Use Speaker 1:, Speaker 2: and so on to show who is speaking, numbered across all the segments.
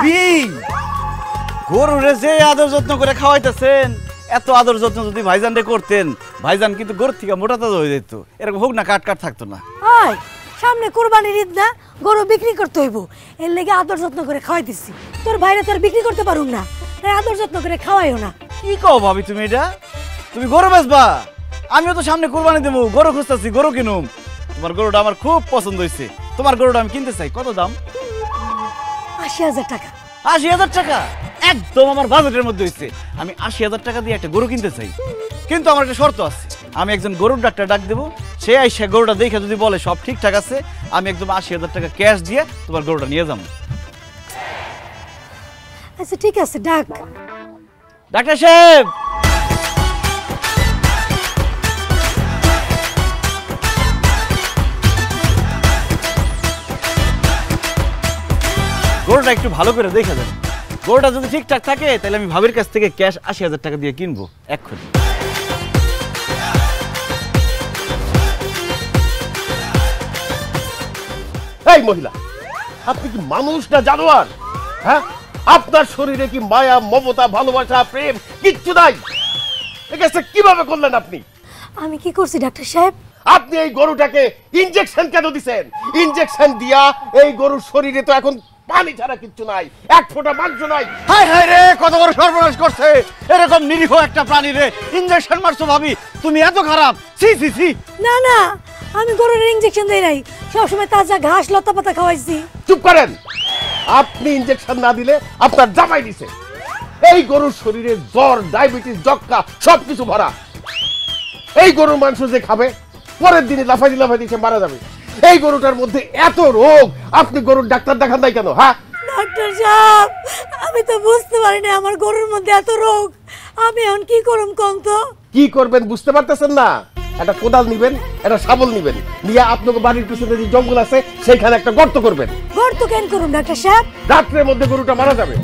Speaker 1: ভাবি গরুরে যে আদর যত্ন করে খাওয়াইতেছেন, এত আদর যত্ন যদি ভাইজান রে করতেন, ভাইজান কিন্তু গরুর থেকে মোটা তাজা হয়ে যেত, এরকম হোক না কাট কাট থাকতো না।
Speaker 2: হাই সামনে কুরবানির ঈদ না, গরু বিক্রি করতে হইব, এর লেগে আদর যত্ন করে খাওয়াই দিচ্ছি। তোর ভাইরে তোর বিক্রি করতে পারুম না, তাই আদর যত্ন করে খাওয়াইও না।
Speaker 1: কি কও ভাবি তুমি এটা? তুমি গরু বেচবা? আমিও তো সামনে কুরবানি দেবো, গরু খুঁজতেছি, গরু কিনুম। তোমার গরুটা আমার খুব পছন্দ হয়েছে, তোমার গরুটা আমি কিনতে চাই। কত দাম?
Speaker 2: ৮০,০০০ টাকা।
Speaker 1: ৮০,০০০ টাকা একদম আমার বাজেটের মধ্যে হয়েছে। আমি ৮০,০০০ টাকা দিয়ে একটা গরু কিনতে চাই, কিন্তু আমার একটা শর্ত আছে। আমি একজন গরুর ডাক্তার ডাক দেবো, সে আইসা গরুটা দেখে যদি বলে সব ঠিকঠাক আছে, আমি একদম ৮০,০০০ টাকা ক্যাশ দিয়ে তোমার গরুটা নিয়ে যাবো।
Speaker 2: আচ্ছা ঠিক আছে, ডাক।
Speaker 1: ডাক্তার সাহেব, গরুটা একটু ভালো করে দেখে দেন। গরুটা যদি ঠিকঠাক থাকে তাহলে আমি ভাবির কাছ থেকে ক্যাশ ৮০,০০০ টাকা দিয়ে কিনবো এক্ষুনি।
Speaker 3: এই মহিলা, আপনি কি মানুষ না জানোয়ার? হ্যাঁ, আপনার শরীরে কি মায়া, মমতা, ভালোবাসা, প্রেম কিচ্ছু নাই? একাজটা কিভাবে করলেন আপনি?
Speaker 2: আমি কি করছি ডাক্তার সাহেব?
Speaker 3: আপনি এই গরুটাকে ইনজেকশন কেন দিছেন? ইনজেকশন দিয়া এই গরুর শরীরে তো এখন পানি ছাড়া কিচ্ছু নাই, এক ফোঁটা মাংস নাই।
Speaker 1: হায় হায় রে, কত বড় সর্বনাশ করছে! এরকম নিরীহ একটা প্রাণীরে ইনজেকশন মারছো ভাবি, তুমি এত খারাপ! সি সি সি!
Speaker 2: না না, আমি গরুর ইনজেকশন দেই নাই, সবসময় তাজা ঘাস লতা পাতা খাওয়াইছি।
Speaker 3: চুপ করেন! আপনি ইনজেকশন না দিলে আপনার জামাই দিছে। এই গরুর শরীরে জ্বর, ডায়াবেটিস, যক্কা সবকিছু ভরা। এই গরুর মাংস যে খাবে পরের দিনে লাফাইতে লাফাইতে সে মারা যাবে। এই গরুটার মধ্যে এত রোগ, আপনি গরুর ডাক্তার দেখান নাই কেন? হ্যাঁ
Speaker 2: ডাক্তার সাহেব, আমি তো বুঝতে পারিনি আমার গরুর মধ্যে এত রোগ। আমি এখন কি করুম কোন তো?
Speaker 3: কি করবেন বুঝতে পারতেছেন না? একটা কোদাল নিবেন, একটা শাবল নিবেন, নিয়ে আপনাকে বাড়ির পিছনে যে জঙ্গল আছে সেখানে একটা গর্ত করবেন।
Speaker 2: গর্ত কেন করুম ডাক্তার সাহেব?
Speaker 3: রাত্রের মধ্যে গরুটা মারা যাবে।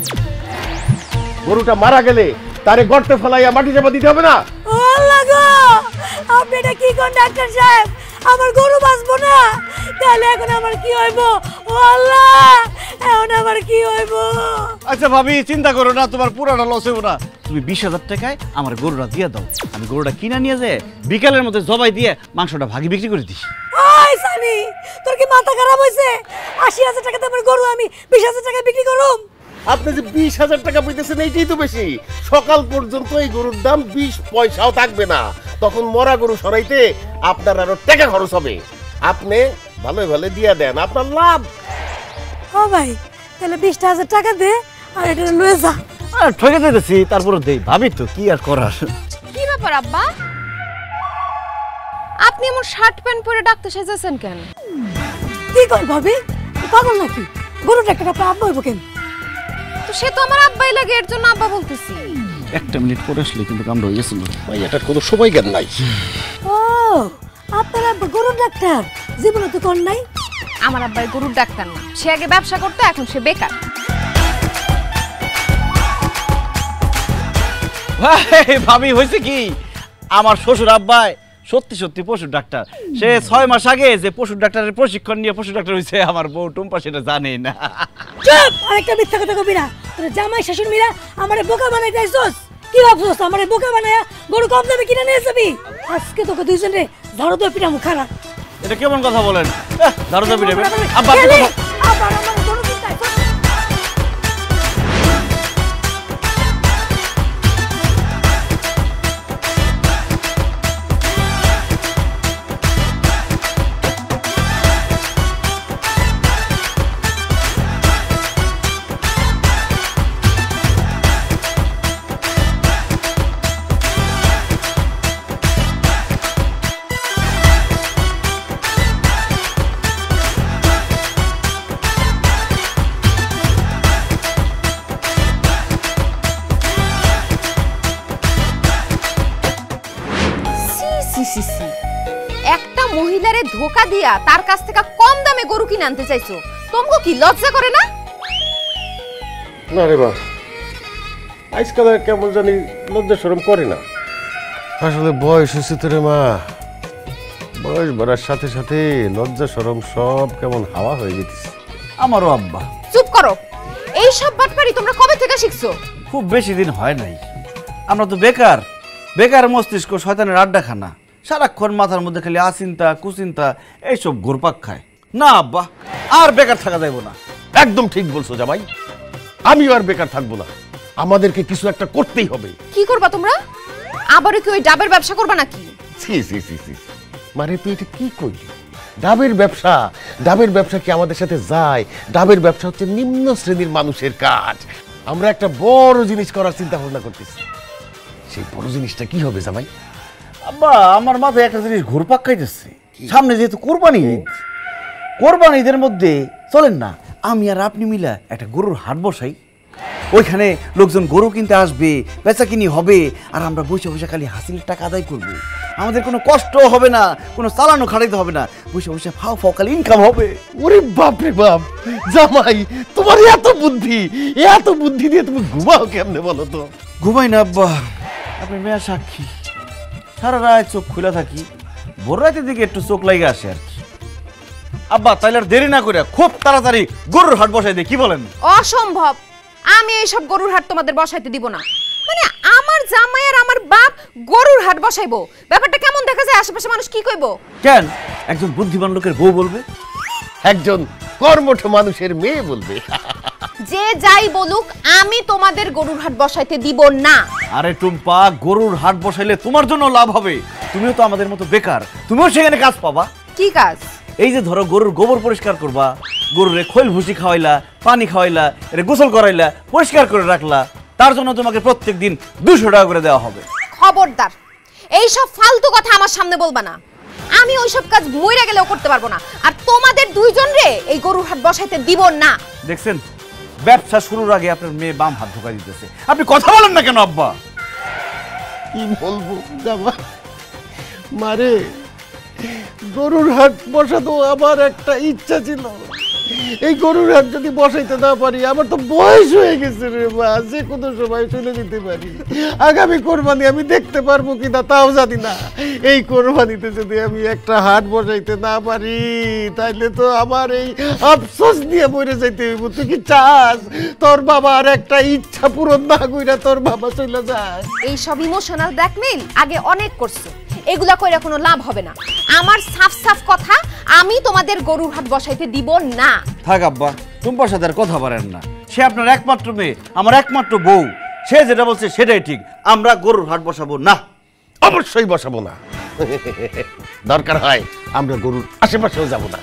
Speaker 3: গরুটা মারা গেলে তারে গর্তে ফেলাইয়া মাটি চাপা দিতে হবে না?
Speaker 2: ও আল্লাহ গো, আপনি এটা কি কোন ডাক্তার সাহেব? আমার গরু বাঁচবো না, তাহলে এখন আমার কি হইব? ও আল্লাহ, এখন আমার কি হইব?
Speaker 1: আচ্ছা ভাবি, চিন্তা করো না, তোমার পুরাটা লস হইব না। তুমি ২০,০০০ টাকায় আমার গরুটা দিয়ে দাও, আমি গরুটা কিনা নিয়ে যায় বিকালের মধ্যে জবাই দিয়ে মাংসটা ভাগি বিক্রি করে দিস।
Speaker 2: ওই সানি, তোর কি মাথা খারাপ হইছে? ৮০,০০০ টাকাতে আমার গরু আমি ২০,০০০ টাকায় বিক্রি করুম?
Speaker 3: আপনি যে ২০,০০০ টাকা পেতেছেন এইটাই তো বেশি। সকাল পর্যন্ত এই গরুর দাম ২০ পয়সাও থাকবে না, তখন মরা গরু সরাইতে আপনার আরো টাকা খরচ হবে। আপনি ভালো ভালো দিয়া দেন, আপনার লাভ।
Speaker 2: ও ভাই, তাহলে ২০,০০০ টাকা দে আর এটা লয়ে যা।
Speaker 1: ঠকে দিতেছি, তারপরে দেই। ভাবি তো কি আর করার।
Speaker 4: কি ব্যাপার আব্বা, আপনি এমন শার্ট প্যান্ট পরে ডাক্তার সেজেছেন কেন?
Speaker 2: কি কর ভাবি, পাগল নাকি? গরু ডাক্তার আপনার আব্বা হইব কেন?
Speaker 4: তো সে তো আমার আব্বাই লাগে, এর জন্য আব্বা বলতেছি।
Speaker 1: একটা মিনিট পরে আসলে কিন্তু কামড় হয়ে গেছিল।
Speaker 3: ভাই এটার কোনো সময় জ্ঞান নাই।
Speaker 2: ও, আপনার আব্বা গরু ডাক্তার? জীবনে তো কোন নাই।
Speaker 4: আমার আব্বাই গরুর ডাক্তার না, সে আগে ব্যবসা করতো, এখন সে বেকার।
Speaker 1: ভাবি হয়েছে কি, আমার শ্বশুর আব্বাই সত্যি সত্যি পশুর ডাক্তার। সে ৬ মাস আগে যে পশুর ডাক্তারের প্রশিক্ষণ নিয়ে পশু ডাক্তার হয়েছে, আমার বউ টুম্পা সেটা জানে না।
Speaker 2: চুপ! আরেকটা মিথ্যা কথা কবি না। তোর জামাই শাশুড়ি মিরা আমারে বোকা বানাই যাইছস। কি ভাবছস আমারে বোকা বানায়া গরু কম দামে কিনে নিয়ে যাবি? আজকে তোকে দুইজনে ঝাড়ু দিয়ে পিটামু খারাপ।
Speaker 1: এটা কেমন কথা বলেন? ঝাড়ু দিয়ে পিটাবে? আব্বা
Speaker 2: আবার আমার গরু কিনতে
Speaker 4: একটা মহিলারে ধোকা দিয়া তার কাছ থেকে কম দামে গরু কিনে আনতে চাইছো, তোমাকে কি লজ্জা করে না?
Speaker 3: না রে মা, আজকাল কেমন জানি লজ্জা শরম করে না। আসলে বয়স হয়েছে তো রে মা, বয়স বাড়ার সাথে সাথে লজ্জা শরম সব কেমন হাওয়া হয়ে যেতেছে।
Speaker 1: আমারও আব্বা।
Speaker 4: চুপ করো, এই সব বাটপারি তোমরা কবে থেকে শিখছো?
Speaker 1: খুব বেশি দিন হয় নাই। আমরা তো বেকার বেকার মস্তিষ্ক শয়তানের আড্ডাখানা, সারাক্ষণ মাথার মধ্যে খালি আচিন্তা কুচিন্তা এইসব ঘুরপাক খায়। না আব্বা, আর বেকার থাকা যাইব না।
Speaker 3: একদম ঠিক বলছো জামাই, আমিও আর বেকার থাকবো না, আমাদেরকে কিছু একটা করতেই হবে।
Speaker 4: কি করবা তোমরা? আবারও কি ওই ডাবের ব্যবসা করবা নাকি?
Speaker 3: সি সি সি সি, মানে তুই এটা কি করলি? ডাবের ব্যবসা? ডাবের ব্যবসা কি আমাদের সাথে যায়? ডাবের ব্যবসা হচ্ছে নিম্ন শ্রেণীর মানুষের কাজ। আমরা একটা বড় জিনিস করার চিন্তা ভাবনা করতেছি। সেই বড় জিনিসটা কি হবে জামাই?
Speaker 1: আব্বা, আমার মাথায় একটা জিনিস ঘুরপাক খাইতেছে। সামনে যেহেতু কোরবানি ঈদ, কোরবানি ঈদের মধ্যে চলেন না আমি আর আপনি মিলা একটা গরুর হাট বসাই। ওইখানে লোকজন গরু কিনতে আসবে, বেচা কিনি হবে, আর আমরা বসে বসে খালি হাসিলের টাকা আদায় করবো। আমাদের কোনো কষ্ট হবে না, কোনো চালানো খাটাইতে হবে না, বসে বসে ফাও ফাও খালি ইনকাম হবে।
Speaker 3: ওরে বাপ রে বাপ, জামাই তোমার এত বুদ্ধি, এত বুদ্ধি দিয়ে তুমি ঘুমাও কেমনে বলো তো?
Speaker 1: ঘুমাই না আব্বা, আপনি মেয়া সাক্ষী। সারা রাত চোখ খুলে থাকি, ভোর রাতের দিকে একটু চোখ লাগে আসে আর কি। আব্বা, তাইলে আর দেরি না করে খুব তাড়াতাড়ি গরুর হাট বসাই দিই, কি বলেন?
Speaker 4: অসম্ভব, আমি এইসব গরুর হাট তোমাদের বসাইতে দিব না। মানে আমার জামাই আর আমার বাপ গরুর হাট বসাইবো, ব্যাপারটা কেমন দেখা যায়? আশেপাশে মানুষ কি কইবো?
Speaker 1: কেন একজন বুদ্ধিমান লোকের বউ বলবে,
Speaker 3: একজন কর্মঠ মানুষের মেয়ে বলবে।
Speaker 4: যে যাই বলুক, আমি তোমাদের গরুর হাট বসাইতে দিব না।
Speaker 1: আরে টুম্পা, গরুর হাট বসাইলে তোমার জন্য লাভ হবে। তুমিও তো আমাদের মতো বেকার, তুমিও সেখানে কাজ পাবা।
Speaker 4: কি কাজ?
Speaker 1: এই যে ধরো গরুর গোবর পরিষ্কার করবা, গরুরে খৈল ভুসি খাওয়াইলা, পানি খাওয়াইলা, এটা গোসল করাইলা, পরিষ্কার করে রাখলা, তার জন্য তোমাকে প্রত্যেক দিন 200 টাকা করে দেওয়া হবে।
Speaker 4: খবরদার, এইসব ফালতু কথা আমার সামনে বলবা না। আমি ওইসব কাজ মইরা গেলেও করতে পারবো না, আর তোমাদের দুইজন রে এই গরুর হাট বসাইতে দিব না।
Speaker 1: দেখছেন, ব্যবসা শুরুর আগে আপনার মেয়ে বাম হাত ঢোকা দিতেছে। আপনি কথা বলেন না কেন আব্বা?
Speaker 3: কি বলবো জামাই, মারে গরুর হাট বসাতো আমার একটা ইচ্ছা ছিল। এই গরুর হাট যদি বসাইতে না পারি, আমার তো বয়স হয়ে গেছে রে মা, যে কোনো সময় চলে যেতে পারি। আগামী কোরবানি আমি দেখতে পারবো কিনা তাও জানি না। এই কোরবানিতে যদি আমি একটা হাট বসাইতে না পারি, তাইলে তো আমার এই আফসোস নিয়ে মরে যাইতে হইব। তুই কি চাস তোর বাবা আর একটা ইচ্ছা পূরণ না কইরা তোর বাবা চলে যায়?
Speaker 4: এইসব ইমোশনাল ব্ল্যাকমেইল আগে অনেক করছো, এগুলা কইরা কোনো লাভ হবে না। আমার সাফ সাফ কথা, আমি তোমাদের গরুর হাট বসাইতে দিব না।
Speaker 1: থাক আব্বা, টুম্পার সাথে আর কথা বলেন না। সে আপনার একমাত্র মেয়ে, আমার একমাত্র বউ। সে যেটা বলছে সেটাই ঠিক, আমরা গরুর হাট বসাবো না।
Speaker 3: অবশ্যই বসাবো না। দরকার হয় আমরা গরুর আশেপাশেও যাব না।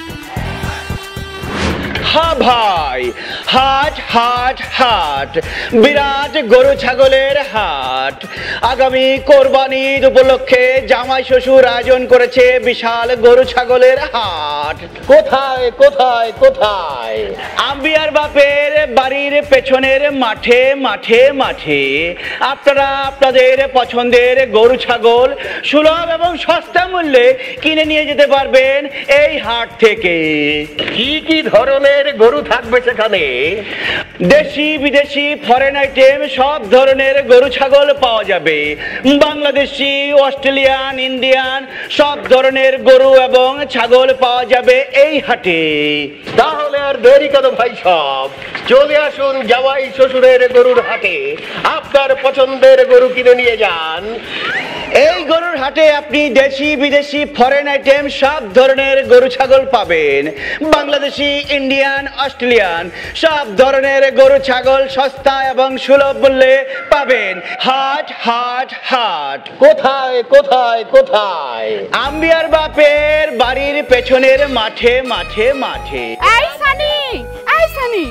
Speaker 5: হ্যাঁ ভাই, হাট হাট হাট, বিরাট গরু ছাগলের হাট। আগামী কোরবানি ঈদ উপলক্ষে জামাই শ্বশুর আয়োজন করেছে বিশাল গরু ছাগলের হাট।
Speaker 3: কোথায় কোথায় কোথায়?
Speaker 5: আম্বিয়ার বাপের বাড়ির পেছনের মাঠে মাঠে মাঠে। আপনারা আপনাদের পছন্দের গরু ছাগল সুলভ এবং সস্তা মূল্যে কিনে নিয়ে যেতে পারবেন এই হাট থেকে।
Speaker 3: কি কি ধরনের গরু থাকবে সেখানে?
Speaker 5: দেশি বিদেশি ফরেন আইটেম সব ধরনের গরু ছাগল পাওয়া যাবে। বাংলাদেশি, অস্ট্রেলিয়ান, ইন্ডিয়ান সব ধরনের গরু এবং ছাগল পাওয়া যাবে এই হাটে।
Speaker 3: তাহলে আর দেরি কেন ভাই, সব চলে আসুন জামাই শ্বশুরের গরুর হাটে। আপনার পছন্দের গরু কিনে নিয়ে যান।
Speaker 5: এই গরুর হাটে আপনি দেশি বিদেশি ফরেন আইটেম সব ধরনের গরু ছাগল পাবেন। বাংলাদেশি, ইন্ডিয়ান, অস্ট্রেলিয়ান সব ধরনের গরু ছাগল সস্তা এবং সুলভ মূল্যে পাবেন। হাট হাট হাট।
Speaker 3: কোথায় কোথায় কোথায়?
Speaker 5: আম্বিয়ার বাপের বাড়ির পেছনের মাঠে মাঠে মাঠে।
Speaker 6: এই সানি, এই সানি।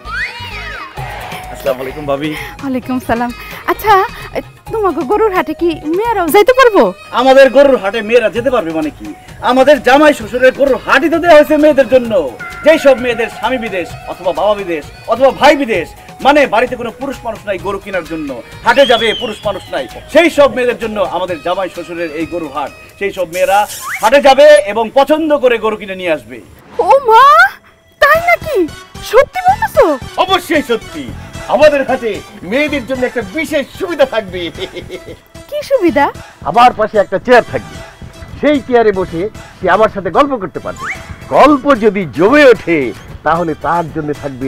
Speaker 1: আসসালামু আলাইকুম ভাবি।
Speaker 6: ওয়ালাইকুম সালাম। আচ্ছা, তোমাকে গরুর হাটে কি মেয়েরাও যাইতে পারবো?
Speaker 1: আমাদের গরুর হাটে মেয়েরা যেতে পারবে মানে কি? আমাদের জামাই শ্বশুরের গরুর হাটই তো দেওয়া হয়েছে মেয়েদের জন্য। যেই সব মেয়েদের স্বামী বিদেশ অথবা বাবা বিদেশ অথবা ভাই বিদেশ, মানে বাড়িতে কোনো পুরুষ মানুষ নাই গরু কেনার জন্য, হাটে যাবে পুরুষ মানুষ নাই, সেই সব মেয়েদের জন্য আমাদের জামাই শ্বশুরের এই গরুর হাট। সেই সব মেয়েরা হাটে যাবে এবং পছন্দ করে গরু কিনে নিয়ে আসবে।
Speaker 6: ও মা, তাই নাকি? সত্যি বলতেছো?
Speaker 3: অবশ্যই সত্যি। আমাদের হাতে মেয়েদের জন্য একটা বিশেষ সুবিধা থাকবে।
Speaker 6: কি সুবিধা?
Speaker 3: আমার পাশে একটা চেয়ার থাকবে, সেই চেয়ারে বসে সে আমার সাথে গল্প করতে পারবে। গল্প যদি জমে ওঠে তাহলে তার জন্য থাকবে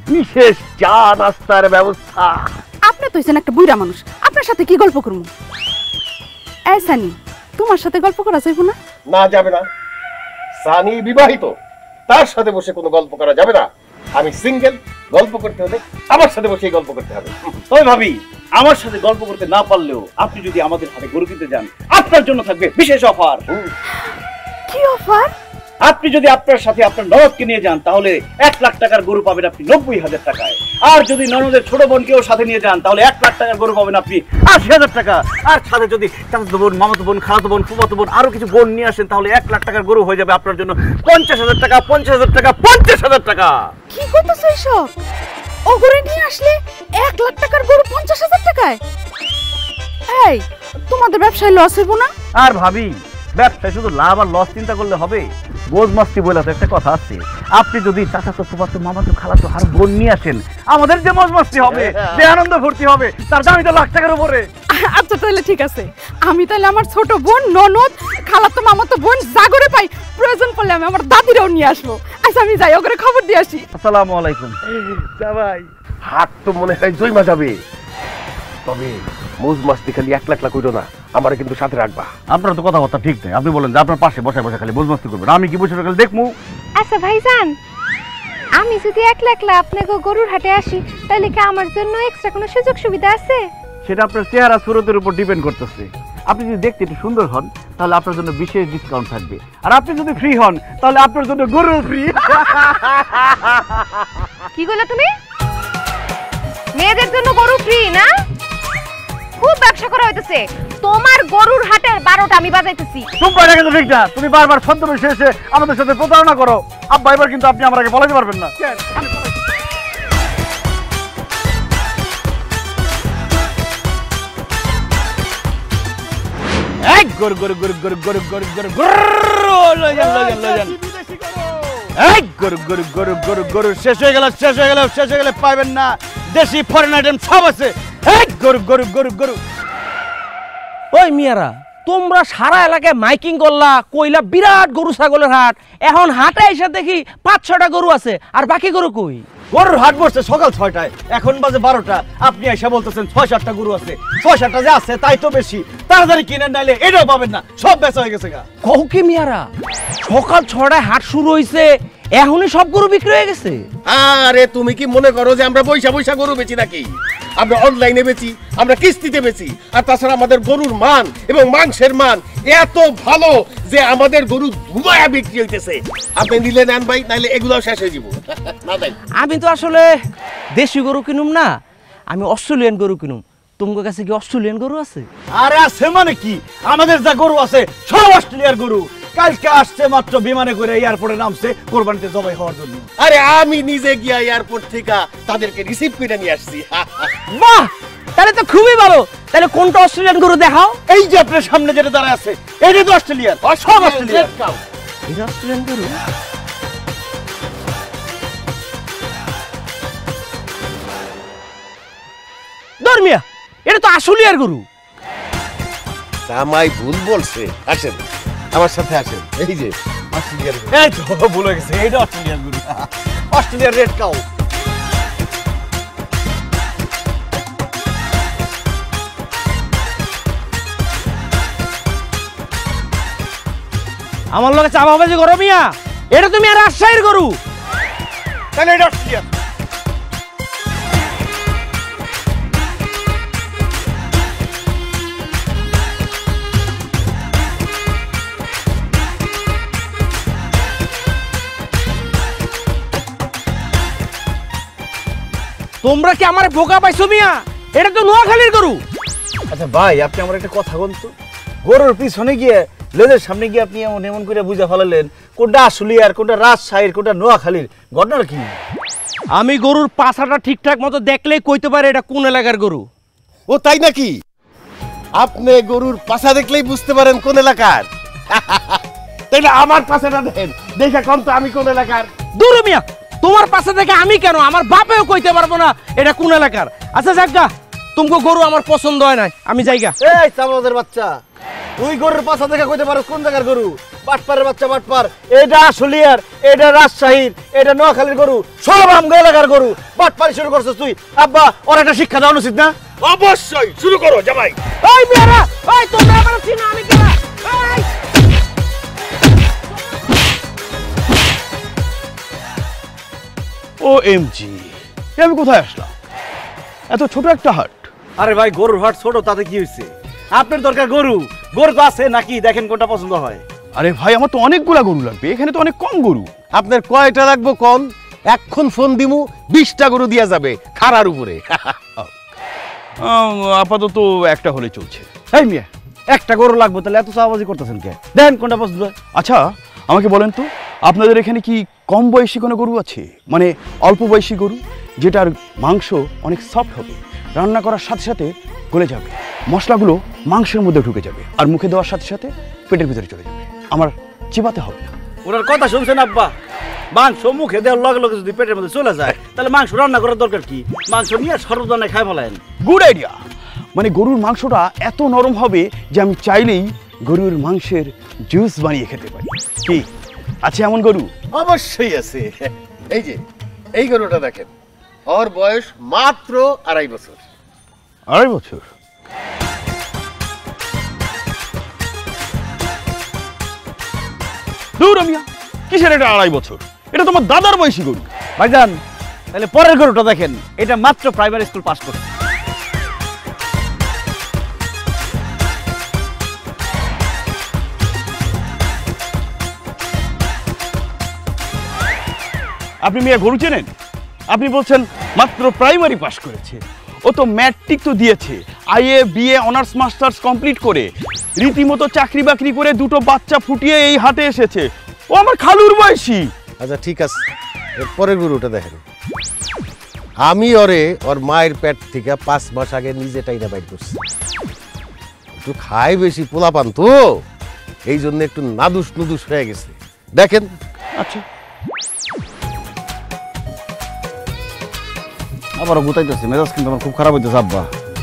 Speaker 3: বিশেষ চা নাস্তার ব্যবস্থা।
Speaker 6: আপনি তো হইছেন একটা বুইড়া মানুষ, আপনার সাথে কি গল্প করবো? এই সানি, তোমার সাথে গল্প করা যাইব না?
Speaker 3: না, যাবে না। সানি বিবাহিত, তার সাথে বসে কোনো গল্প করা যাবে না। আমি সিঙ্গেল, গল্প করতে হলে আমার সাথে বসে গল্প করতে হবে।
Speaker 1: তবে ভাবি, আমার সাথে গল্প করতে না পারলেও আপনি যদি আমাদের হাতে গরু কিনতে যান, আপনার জন্য থাকবে বিশেষ অফার।
Speaker 6: কি অফার?
Speaker 1: আপনি যদি আপনার সাথে আপনার ননদকে নিয়ে যান, তাহলে 1 লাখ টাকার গরু পাবেন আপনি 90,000 টাকায়। আর যদি ননদের ছোট বোনকেও সাথে নিয়ে যান, তাহলে 1 লাখ টাকার গরু পাবেন আপনি 80,000 টাকা। আর সাথে যদি চাচাতো বোন, মামাতো বোন, খালাতো বোন, ফুফাতো বোন আরো কিছু বোন নিয়ে আসেন, তাহলে 1 লাখ টাকার গরু হয়ে যাবে আপনার জন্য 50,000 টাকা, 50,000 টাকা, 50,000 টাকা।
Speaker 6: কি করতেছো এইসব? ও গরু নিয়ে আসলে 1 লাখ টাকার গরু 50,000 টাকায়? এই, তোমাদের ব্যবসায় লস হইব না?
Speaker 1: আর ভাবি, ব্যবসায় শুধু লাভ আর লস চিন্তা করলে হবে? বোঝ মাস্তি বলে তো একটা কথা আছে। আপনি যদি চাচাতো, ফুফাতো, মামাতো, খালাতো আর বোন নিয়ে আসেন, আমাদের যে মজ মাস্তি হবে, যে আনন্দ ফুর্তি হবে, তার দামই তো লাখ টাকার উপরে।
Speaker 6: আচ্ছা তাহলে ঠিক আছে, আমি তাহলে আমার ছোট বোন, ননদ, খালাতো, মামাতো বোন জাগরে পাই, প্রয়োজন পড়লে আমি আমার দাদিরাও নিয়ে আসবো। আচ্ছা আমি যাই, ওকে খবর দিয়ে আসি।
Speaker 1: আসসালামু আলাইকুম।
Speaker 3: ভাই, হাট তো মনে হয় জয়মা যাবে। তবে মোজ মাস্তি খালি 1 লাখ কইরো না, আমার কিন্তু সাথে রাখবা।
Speaker 1: আপনার তো কথাবার্তা ঠিক নেই। আপনি বলেন যে আপনার পাশে বসে বসে খালি বোঝ মাস্তি করবেন, আমি কি বসে খালি দেখবো?
Speaker 4: আচ্ছা ভাইজান, আমি যদি একলা একলা আপনাকে গরুর হাটে আসি, তাহলে কি আমার জন্য এক্সট্রা কোনো সুযোগ সুবিধা আছে?
Speaker 1: সেটা আপনার চেহারা সুরতের উপর ডিপেন্ড করতেছে। আপনি যদি দেখতে একটু সুন্দর হন, তাহলে আপনার জন্য বিশেষ ডিসকাউন্ট থাকবে। আর আপনি যদি ফ্রি হন, তাহলে আপনার জন্য গরু ফ্রি।
Speaker 4: কি বলে তুমি? মেয়েদের জন্য গরু ফ্রি না? খুব ব্যবসা করা হইতেছে। তোমার গরুর হাটের 12টা আমি বাজাইতেছি।
Speaker 1: তুমি এটা কিন্তু ঠিক না। তুমি বারবার ছদ্মবেশে এসে আমাদের সাথে প্রতারণা করো। আব্বা, এবার কিন্তু আপনি আমার আগে বলাতে পারবেন না। এক গরু গরু গরু গরু গরু গরু গরু গরু লই যান লই যান লই যান। এক গরু গরু গরু গরু গরু শেষ হয়ে গেল, শেষ হয়ে গেল, শেষ হয়ে গেলে পাইবেন না। দেশি ফরেন আইটেম সব আছে। এক গরু গরু গরু গরু।
Speaker 7: ওই মিয়ারা, তোমরা সারা এলাকায় মাইকিং করলা, কইলা বিরাট গরু ছাগলের হাট। এখন হাটে এসে দেখি 5-6টা গরু আছে, আর বাকি গরু কই?
Speaker 1: গরুর হাট বসছে সকাল 6টায়, এখন বাজে 12টা। আপনি এসে বলতেছেন 6-7টা গরু আছে। 6-7টা যে আছে তাই তো বেশি। তাড়াতাড়ি কিনেন, নাইলে এটাও পাবেন না, সব বেচা হয়ে গেছে গা।
Speaker 7: কও কি মিয়ারা, সকাল 6টায় হাট শুরু হইছে, এখনই সব গরু বিক্রি হয়ে গেছে?
Speaker 3: আরে তুমি কি মনে করো যে আমরা বৈশা বৈশা গরু বেচি নাকি? আমরা অনলাইনে বেচি, আমরা কিস্তিতে বেচি। আর তাছাড়া আমাদের গরুর মান এবং মাংসের মান এত ভালো যে আমাদের গরু ধুমায়া বিক্রি হইতেছে। আপনি নিলে নেন ভাই, নাইলে এগুলোও শেষ হয়ে যাব। না ভাই,
Speaker 7: আমি তো আসলে দেশি গরু কিনুম না, আমি অস্ট্রেলিয়ান গরু কিনুম। তোমার কাছে কি অস্ট্রেলিয়ান গরু আছে?
Speaker 1: আরে আছে মানে কি, আমাদের যা গরু আছে সব অস্ট্রেলিয়ার গরু। কালকে আসছে মাত্র বিমানে করে এয়ারপোর্টে নামছে কোরবানিতে জবাই হওয়ার জন্য।
Speaker 3: আরে আমি নিজে গিয়া এয়ারপোর্ট থেকে তাদেরকে রিসিভ করে নিয়ে আসছি।
Speaker 7: বাহ, তাহলে তো খুবই ভালো। তাহলে কোনটা অস্ট্রেলিয়ান গরু দেখাও।
Speaker 1: এই যে আপনার সামনে যেটা দাঁড়ায় আছে, এটাই তো অস্ট্রেলিয়ার, সব অস্ট্রেলিয়ার।
Speaker 7: এটা অস্ট্রেলিয়ান গরু? ধর্মিয়া, এটা তো আসলিয়ার গরু।
Speaker 3: জামাই ভুল বলছে। আসেন আমার সাথে, আসেন। এই যে অস্ট্রেলিয়ার গরু।
Speaker 1: এই তো ভুলে গেছে, এইটা অস্ট্রেলিয়ার গরু, অস্ট্রেলিয়ার রেড কাউ।
Speaker 7: আমার লগে চাপাবাজি করো মিয়া, এটা তুমি আর রাজশাহীর গরু।
Speaker 1: তাহলে এটা অস্ট্রেলিয়ার।
Speaker 7: তোমরা কি আমার বোকা পাইছো মিয়া? এটা তো নোয়াখালীর গরু।
Speaker 1: আচ্ছা ভাই, আপনি আমার একটা কথা বলতো, গরুর পিছনে গিয়ে লেজের সামনে গিয়ে আপনি এমন এমন করে বুঝা ফেলালেন কোনটা আসলিয়ার, কোনটা রাজশাহীর, কোনটা নোয়াখালীর। ঘটনাটা কি?
Speaker 7: আমি গরুর পাছাটা ঠিকঠাক মতো দেখলেই কইতে পারে এটা কোন এলাকার গরু।
Speaker 3: ও তাই নাকি? আপনি গরুর পাছা দেখলেই বুঝতে পারেন কোন এলাকার? তাইলে আমার পাছাটা দেখেন, দেখে কোন তো আমি কোন এলাকার।
Speaker 7: দূর মিয়া, তোমার পাশে থেকে আমি কেন, আমার বাপেও কইতে পারবো না এটা কোন এলাকার। আচ্ছা যাজ্ঞা, তোমাকে গরু আমার পছন্দ হয় না, আমি যাইগা।
Speaker 1: এই চাবাদের বাচ্চা, তুই গরুর পাছা দেখে কইতে পারো কোন জায়গার গরু? বাটপারের বাচ্চা বাটপার। এটা আশুলিয়ার, এটা রাজশাহীর, এটা নোয়াখালীর গরু, সব আমগো এলাকার গরু। বাটপারি শুরু করছিস তুই। আব্বা ওর একটা শিক্ষা দেওয়া উচিত না?
Speaker 3: অবশ্যই শুরু করো জামাই।
Speaker 7: ওই মিয়ারা, ওই তোমরা আমার চিনো আমি কেনা। এই
Speaker 8: OMG, আমি কোথায় আসলাম? এত ছোট একটা হাট।
Speaker 1: আরে ভাই গরুর হাট ছোট, তাতে কি হয়েছে? আপনার দরকার গরু, গরু তো আছে নাকি? দেখেন কোনটা পছন্দ হয়।
Speaker 8: আরে ভাই আমার তো অনেকগুলা গরু লাগবে, এখানে তো অনেক কম গরু।
Speaker 3: আপনার কয়টা লাগবে কোন? এখন ফোন দিমু 20টা গরু দিয়া যাবে খাড়ার উপরে।
Speaker 8: আপাতত একটা হলে চলছে।
Speaker 1: এই মিয়া, একটা গরু লাগবে, তাহলে এত চাওয়াবাজি করতেছেন কে? দেন কোনটা পছন্দ হয়।
Speaker 8: আচ্ছা আমাকে বলেন তো, আপনাদের এখানে কি কম বয়সী কোনো গরু আছে? মানে অল্প বয়সী গরু, যেটার মাংস অনেক সফট হবে, রান্না করার সাথে সাথে গলে যাবে, মশলাগুলো মাংসের মধ্যে ঢুকে যাবে, আর মুখে দেওয়ার সাথে সাথে পেটের ভিতরে চলে যাবে, আমার চিবাতে হবে না।
Speaker 1: ওনার কথা শুনছেন আব্বা? মাংস মুখে দেওয়ার লগে লগে যদি পেটের মধ্যে চলে যায়, তাহলে মাংস রান্না করার দরকার কি? মাংস নিয়ে সর্বদানে খাই ফেলেন।
Speaker 8: Good idea. মানে গরুর মাংসটা এত নরম হবে যে আমি চাইলেই গরুর মাংসের জুস বানিয়ে খেতে পারি। কি আছে এমন গরু?
Speaker 3: অবশ্যই আছে। এই যে এই গরুটা দেখেন, ওর বয়স মাত্র 2.5 বছর।
Speaker 8: 2.5 বছর? দূর মিয়া, কিসের এটা 2.5 বছর? এটা তোমার দাদার বয়সী গরু।
Speaker 1: ভাইজান তাহলে পরের গরুটা দেখেন, এটা মাত্র প্রাইমারি স্কুল পাস করছে।
Speaker 8: আপনি মিয়া গরু চেনেন? আপনি বলছেন মাত্র প্রাইমারি পাস করেছে। ও তো ম্যাট্রিক তো দিয়েছে, IA BA honours masters complete করে রীতিমতো চাকরি বাকরি করে 2টো বাচ্চা ফুটিয়ে এই হাটে এসেছে। ও আমার খালুর বয়সী।
Speaker 3: আচ্ছা ঠিক আছে, এরপরের গরুটা দেখেন। আমি ওর মায়ের পেট থেকে 5 মাস আগে নিজে টাইনা বাইর করছি। একটু খাই বেশি পোলাপান তো, এই জন্য একটু নাদুস নুদুস হয়ে গেছে। দেখেন।
Speaker 8: আচ্ছা
Speaker 1: আবারও গুতাইতেছে, মেজাজ কিন্তু আমার খুব খারাপ হইতেছে আব্বা।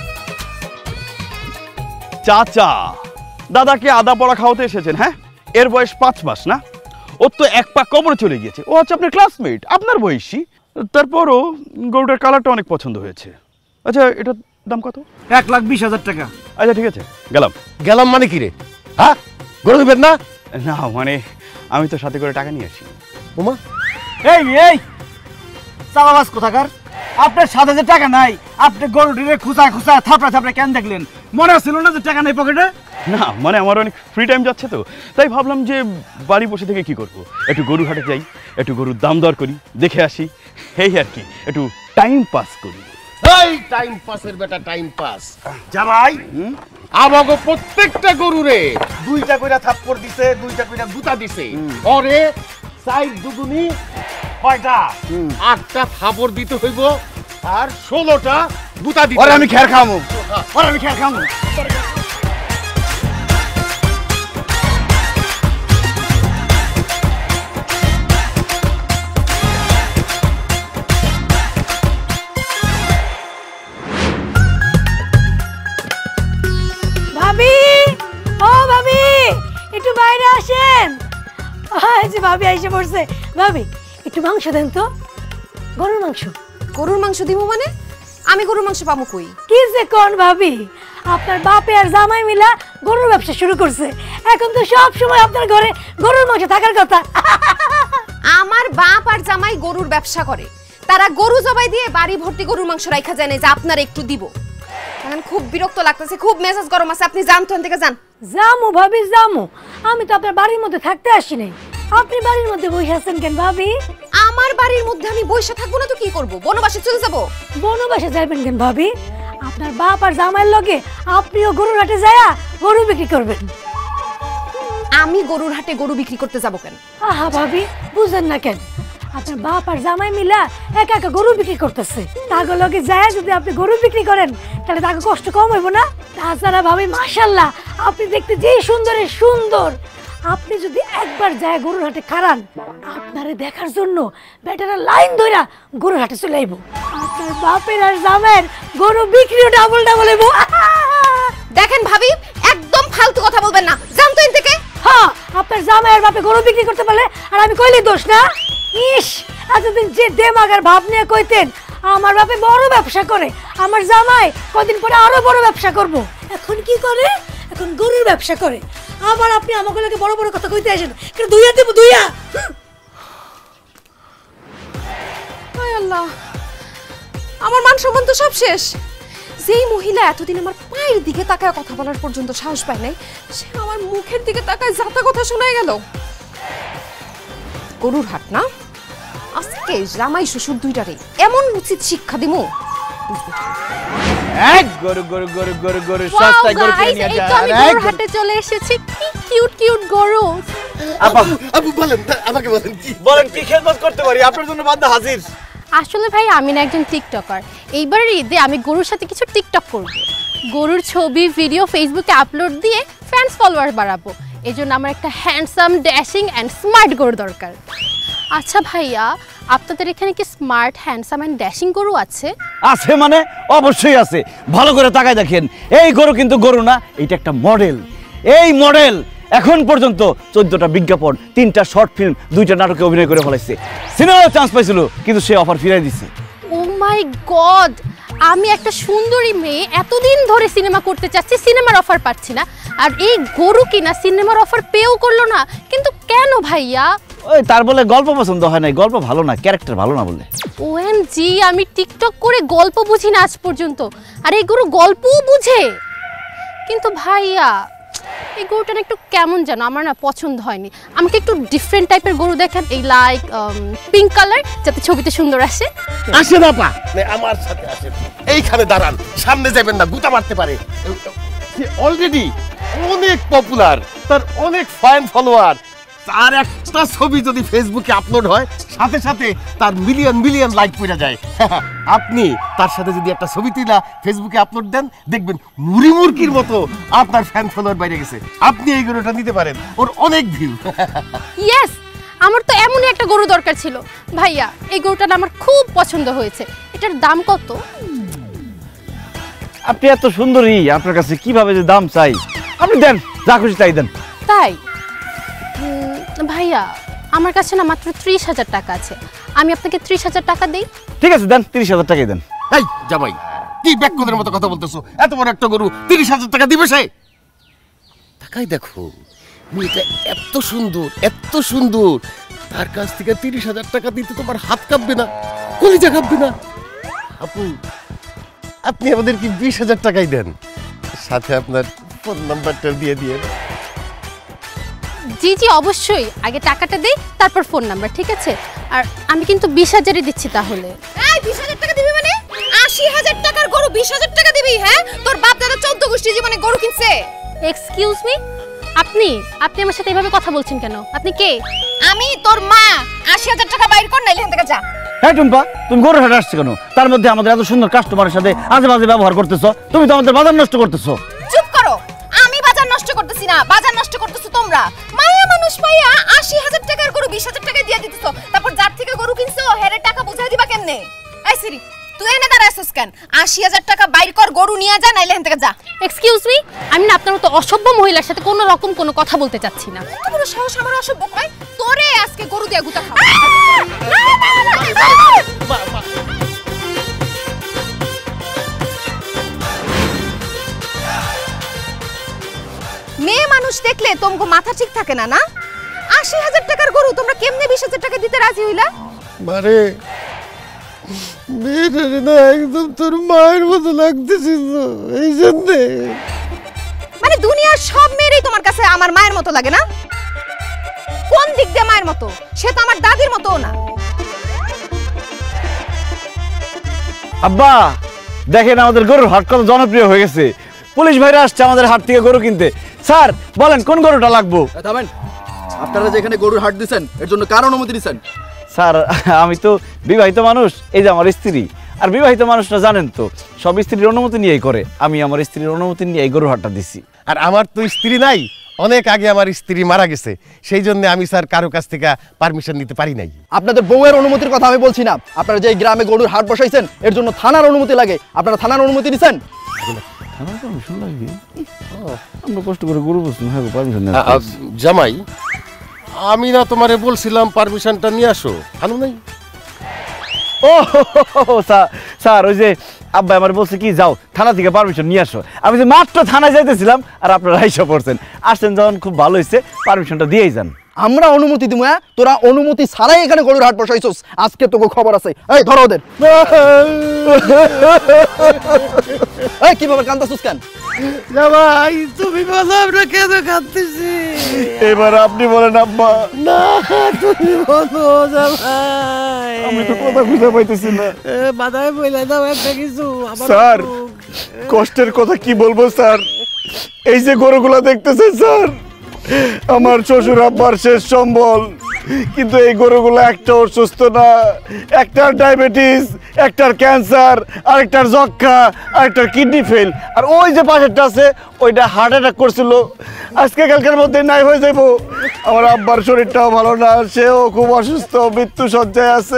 Speaker 8: চাচা দাদাকে আদা পড়া খাওয়াতে এসেছেন? হ্যাঁ, এর বয়স 5 মাস না? ওর তো এক পা কবরে চলে গিয়েছে। ও হচ্ছে আপনার ক্লাসমেট, আপনার বয়সী। তারপরও গরুটার কালারটা অনেক পছন্দ হয়েছে। আচ্ছা এটার দাম কত?
Speaker 1: 1,20,000 টাকা।
Speaker 8: আচ্ছা ঠিক আছে, গেলাম।
Speaker 3: গেলাম মানে কি রে? হ্যাঁ, গরু দিবেন না?
Speaker 8: না মানে আমি তো সাথে করে টাকা নিয়ে আসি।
Speaker 3: ওমা,
Speaker 1: এই চালাবাস কোথাকার? আপনার সাথে যে টাকা নাই, আপনি গরুটিরে খুঁচা খুঁচা থাপড়া থাপড়া কেন দেখলেন? মনে ছিল না যে টাকা নেই পকেটে?
Speaker 8: না মানে আমার অনেক ফ্রি টাইম যাচ্ছে তো, তাই ভাবলাম যে বাড়ি বসে থেকে কি করব, একটু গরু হাটে যাই, একটু গরুর দাম দর করি, দেখে আসি, এই আর কি, একটু টাইম পাস করি।
Speaker 3: এই টাইম পাসের বেটা টাইম পাস। জামাই আমাগো প্রত্যেকটা গরুরে 2টা কইরা থাপ্পড় দিছে, 2টা কইরা গুতা দিছে। ওরে 4 দুগুনি কয়টা? 8টা থাপ্পড় দিতে হইব, আর 16টা গুতা দিতে।
Speaker 1: ওরে আমি খের খামু, ওরে আমি খের খামু।
Speaker 2: ভাবি, ও ভাবি একটু বাইরে আসেন। এই যে ভাবি এসে পড়ছে। ভাবি একটু মাংস দেন তো, গরুর মাংস।
Speaker 4: গরুর মাংস দিব মানে? আমি গরুর মাংস পাবো কই?
Speaker 2: কি যে কোন ভাবি, আপনার বাপে আর জামাই মিলা গরুর ব্যবসা শুরু করছে। এখন তো সব সময় আপনার ঘরে গরুর মাংস থাকার কথা।
Speaker 4: আমার বাপ আর জামাই গরুর ব্যবসা করে, তারা গরু জবাই দিয়ে বাড়ি ভর্তি গরুর মাংস রাখা যায় না যে আপনার একটু দিব। এখন খুব বিরক্ত লাগতেছে, খুব মেজাজ গরম আছে। আপনি যান তো, থেকে যান।
Speaker 2: জামু ভাবি জামু, আমি তো আপনার বাড়ির মধ্যে থাকতে আসি নাই। আপনি বাড়ির মধ্যে বসে আছেন কেন ভাবি?
Speaker 4: আমার বাড়ির মধ্যে আমি বসে থাকবো না তো কি করব? বনবাসে চলে যাব।
Speaker 2: বনবাসে যাবেন কেন ভাবি? আপনার বাপ আর জামাইয়ের লগে আপনিও গরুর হাটে যায়া গরু বিক্রি করবেন।
Speaker 4: আমি গরুর হাটে গরু বিক্রি করতে যাব কেন?
Speaker 2: আহা ভাবি, বুঝেন না কেন? আপনার বাপ আর জামাই মিলা একা একা গরু বিক্রি করতেছে। তাগো লগে যায় যদি আপনি গরু বিক্রি করেন, তাহলে তাকে কষ্ট কম হইব না? তাছাড়া ভাবি মাশাআল্লাহ, আপনি দেখতে যেই সুন্দরের সুন্দর। আপনি যদি একবার যায় গরুর হাটে খারান, আপনারে দেখার জন্য বেটারা লাইন ধইরা গরুর হাটে চলে আইব। আপনার বাপের আর জামাইয়ের গরু বিক্রিও ডাবল ডাবল হইব।
Speaker 4: দেখেন ভাবি, একদম ফালতু কথা বলবেন না, জান তো এখান থেকে।
Speaker 2: হ্যাঁ, আপনার জামাইয়ের বাপে গরু বিক্রি করতে পারলে আর আমি কইলি দোষ না? ইস, এতদিন যে দেমাগের ভাব নিয়ে কইতেন আমার বাপে বড় ব্যবসা করে, আমার জামাই কদিন পরে আরো বড় ব্যবসা করব। এখন কি করে? এখন গরুর ব্যবসা করে। আবার আপনি আমাকে লাগে বড় বড় কথা কইতে আসেন, কিন্তু দুইয়া দেব দুইয়া।
Speaker 4: হায় আল্লাহ, আমার মান সম্মান তো সব শেষ। যেই মহিলা এতদিন আমার পায়ের দিকে তাকায় কথা বলার পর্যন্ত সাহস পায় নাই, সে আমার মুখের দিকে তাকায় যাতা কথা শোনায় গেল। গরুর হাট না, আজকে জামাই শ্বশুর দুইটারে এমন উচিত শিক্ষা দিমু।
Speaker 1: এক গরু গরু গরু গরু গরু সস্তায় গরু কিনে নিয়ে যা।
Speaker 6: আমি গরুর হাটে চলে এসেছি, কি কিউট কিউট গরু।
Speaker 3: আপু বলেন, আমাকে বলেন কি
Speaker 1: বলেন কি খেদমত করতে পারি? আপনার জন্য বান্দা হাজির।
Speaker 6: আসলে ভাই আমি না একজন টিকটকার, এইবারের ঈদে আমি গরুর সাথে কিছু টিকটক করব। গরুর ছবি ভিডিও ফেসবুকে আপলোড দিয়ে ফ্যান্স ফলোয়ার বাড়াবো। এই জন্য আমার একটা হ্যান্ডসাম ড্যাশিং অ্যান্ড স্মার্ট গরু দরকার। আচ্ছা ভাইয়া, আপনাদের এখানে কি স্মার্ট হ্যান্ডসাম অ্যান্ড ড্যাশিং গরু আছে?
Speaker 1: আছে মানে অবশ্যই আছে। ভালো করে তাকায় দেখেন, এই গরু কিন্তু গরু না, এটা একটা মডেল। এই মডেল এখন পর্যন্ত 14টা বিজ্ঞাপন, 3টা শর্ট ফিল্ম, 2টা নাটকে অভিনয় করে ফেলাইছে। সিনেমার চান্স পাইছিল কিন্তু সে অফার ফিরাই দিছে।
Speaker 6: ও মাই গড, আমি একটা সুন্দরী মেয়ে এতদিন ধরে সিনেমা করতে চাচ্ছি, সিনেমার অফার পাচ্ছি না, আর এই গরু কিনা সিনেমার অফার পেও করলো না। কিন্তু কেন ভাইয়া?
Speaker 1: ওই তার বলে গল্প পছন্দ হয় নাই, গল্প ভালো না, ক্যারেক্টার ভালো না বলে।
Speaker 6: ওএমজি, আমি টিকটক করে গল্প বুঝি না আজ পর্যন্ত, আর এই গরু গল্পও বুঝে। কিন্তু ভাইয়া এই গরুটা না একটু কেমন যেন, আমার না পছন্দ হয়নি। আমাকে একটু ডিফারেন্ট টাইপের গরু দেখেন, এই লাইক পিঙ্ক কালার, যাতে ছবিতে সুন্দর আসে।
Speaker 3: আসে না পা, আমার সাথে আসেন, এইখানে দাঁড়ান, সামনে যাবেন না, গুতা মারতে পারে। অলরেডি অনেক পপুলার, তার অনেক ফ্যান ফলোয়ার। তার একটা ছবি যদি ফেসবুকে আপলোড হয়, সাথে সাথে তার মিলিয়ন মিলিয়ন লাইক পড়ে যায়। আপনি তার সাথে যদি একটা ছবি তুলা ফেসবুকে আপলোড দেন, দেখবেন মুড়ি মুরগির মতো আপনার ফ্যান ফলোয়ার বাইরে গেছে। আপনি এই গরুটা নিতে পারেন, ওর অনেক ভিউ।
Speaker 6: ইয়েস, আমার তো এমনই একটা গরু দরকার ছিল। ভাইয়া এই গরুটা না আমার খুব পছন্দ হয়েছে, এটার দাম কত?
Speaker 1: আপনি এত সুন্দরী, আপনার কাছে কিভাবে যে দাম চাই? আপনি দেন, যা খুশি তাই দেন।
Speaker 6: তাই ভাইয়া, আমার কাছে না মাত্র 30,000 টাকা আছে, আমি আপনাকে 30,000 টাকা দিই।
Speaker 1: ঠিক আছে দেন, 30,000 টাকাই দেন।
Speaker 3: এই জামাই, কি ব্যাককদের মতো কথা বলতেছো? এত বড় একটা গরু 30,000 টাকা দিবে সে? টাকাই দেখো, মেয়েটা এত সুন্দর, এত সুন্দর, তার কাছ থেকে 30,000 টাকা দিতে তোমার হাত কাঁপবে না, কলিজা কাঁপবে না? আপু, আপনি আমাদের কি 20,000 টাকাই দেন, সাথে আপনার ফোন নাম্বারটা দিয়ে দিয়ে।
Speaker 6: জি জি অবশ্যই, আগে টাকাটা দেই, তারপর ফোন নাম্বার, ঠিক আছে? আর আমি কিন্তু 20,000-ই দিচ্ছি। তাহলে
Speaker 4: এই 20,000 টাকা দিবি মানে? 80,000 টাকার গরু 20,000 টাকা দিবি? হ্যাঁ, তোর বাপ দাদা 14 গোষ্ঠী জীবনে গরু কিনছে।
Speaker 6: এক্সকিউজ মি, আপনি আমার সাথে এভাবে কথা বলছেন কেন? আপনি কে?
Speaker 4: আমি তোর মা। 80,000 টাকা বাইর কর, নাইলে এখান থেকে যা।
Speaker 1: হ্যাঁ টুম্পা, তুমি গরুর হাটে আসছো কেন? তার মধ্যে আমাদের এত সুন্দর কাস্টমারের সাথে আজে বাজে ব্যবহার করতেছো। তুমি তো আমাদের বাজার নষ্ট করতেছো।
Speaker 4: চুপ করো, আমি বাজার নষ্ট করতেছি না, বাজার নষ্ট করতেছো তোমরা। মায়া মানুষ পাইয়া 80,000 টাকার গরু 20,000 টাকা দিয়ে দিতেছো, তারপর যার থেকে গরু কিনছো হেরে টাকা বুঝাই দিবা কেমনে? এই সিরি, তুই এনে দাঁড়াইছিস কেন? 80,000 টাকা বাইর কর, গরু নিয়ে যা, নাইলে এখান থেকে যা।
Speaker 6: এক্সকিউজ মি, আমি না আপনার মতো অসভ্য মহিলার সাথে কোনো রকম কোনো কথা বলতে চাচ্ছি না।
Speaker 4: এত বড় সাহস আমার অসভ্য কয়? তোরে আজকে গরু দিয়ে গুতা খাও। মেয়ে মানুষ দেখলে তোমাকে মাথা ঠিক থাকে না? না, 80,000 টাকার গরু তোমরা কেমনে 20,000 টাকা দিতে রাজি হইলা?
Speaker 3: মারে, মেয়েটা না একদম তোর মায়ের মতো লাগতেছিল, এই জন্যে।
Speaker 4: মানে দুনিয়ার সব মেয়েরই তোমার কাছে আমার মায়ের মতো লাগে না? কোন দিক দিয়ে মায়ের মতো? সে তো আমার দাদির মতোও না।
Speaker 1: আব্বা দেখেন, আমাদের গরুর হাট কত জনপ্রিয় হয়ে গেছে। পুলিশ ভাইরা আসছে আমাদের হাট থেকে গরু কিনতে। স্যার বলেন কোন গরুটা লাগবো?
Speaker 9: থামেন, আপনারা যে এখানে গরুর হাট দিচ্ছেন, এর জন্য কার অনুমতি দিচ্ছেন?
Speaker 1: স্যার আমি তো বিবাহিত মানুষ, এই যে আমার স্ত্রী। আর বিবাহিত মানুষরা জানেন তো সব স্ত্রীর অনুমতি নিয়েই করে। আমি আমার স্ত্রীর অনুমতি নিয়ে এই গরুর হাটটা দিছি।
Speaker 3: আর আমার তো স্ত্রী নাই, অনেক আগে আমার স্ত্রী মারা গেছে, সেই জন্য আমি স্যার কারো কাছ থেকে পারমিশন নিতে পারি নাই।
Speaker 9: আপনাদের বউয়ের অনুমতির কথা আমি বলছি না। আপনারা যে এই গ্রামে গরুর হাট বসাইছেন, এর জন্য থানার অনুমতি লাগে। আপনারা থানার অনুমতি দিচ্ছেন?
Speaker 1: আমরা কষ্ট করে গরু বসছি, হ্যাঁ পারমিশন
Speaker 3: জামাই, আমি না তোমারে বলছিলাম পারমিশনটা নিয়ে আসো, আনো নাই?
Speaker 1: ও স্যার, ওই যে আব্বা আমার বলছে কি যাও থানা থেকে পারমিশন নিয়ে আসো। আমি যে মাত্র থানায় যাইতেছিলাম আর আপনারা আইসা পড়ছেন। আসছেন যখন খুব ভালো হয়েছে, পারমিশনটা দিয়েই যান।
Speaker 9: আমরা অনুমতি দিমু, হ্যাঁ? তোরা অনুমতি ছাড়াই এখানে গরুর হাট বসাইছস, আজকে তোকে খবর আছে। এই ধরো ওদের। এই কি ব্যাপার, কান্দাছস কেন?
Speaker 7: জামাই তুমি বলো আমরা কেন কাঁদতেছি?
Speaker 1: এবার আপনি বলেন আব্বা।
Speaker 7: না তুমি বলো জামাই।
Speaker 1: আমি তো কথা বুঝতে পাইতেছি না।
Speaker 7: বাধায় বইলা দাও একটা কিছু।
Speaker 1: স্যার কষ্টের কথা কি বলবো স্যার, এই যে গরুগুলা দেখতেছেন স্যার, আমার শ্বশুর আব্বার শেষ সম্বল, কিন্তু এই গরুগুলো একটাও সুস্থ না। একটার ডায়াবেটিস, একটার ক্যান্সার, আরেকটার যক্ষা, আরেকটার কিডনি ফেল, আর ওই যে পাশেরটা আছে ওইটা হার্ট অ্যাটাক করছিল। আজকে কালকের মধ্যে নাই হয়ে যাব। আমার আব্বার শরীরটাও ভালো না, সেও খুব অসুস্থ, মৃত্যু সজ্জায় আছে।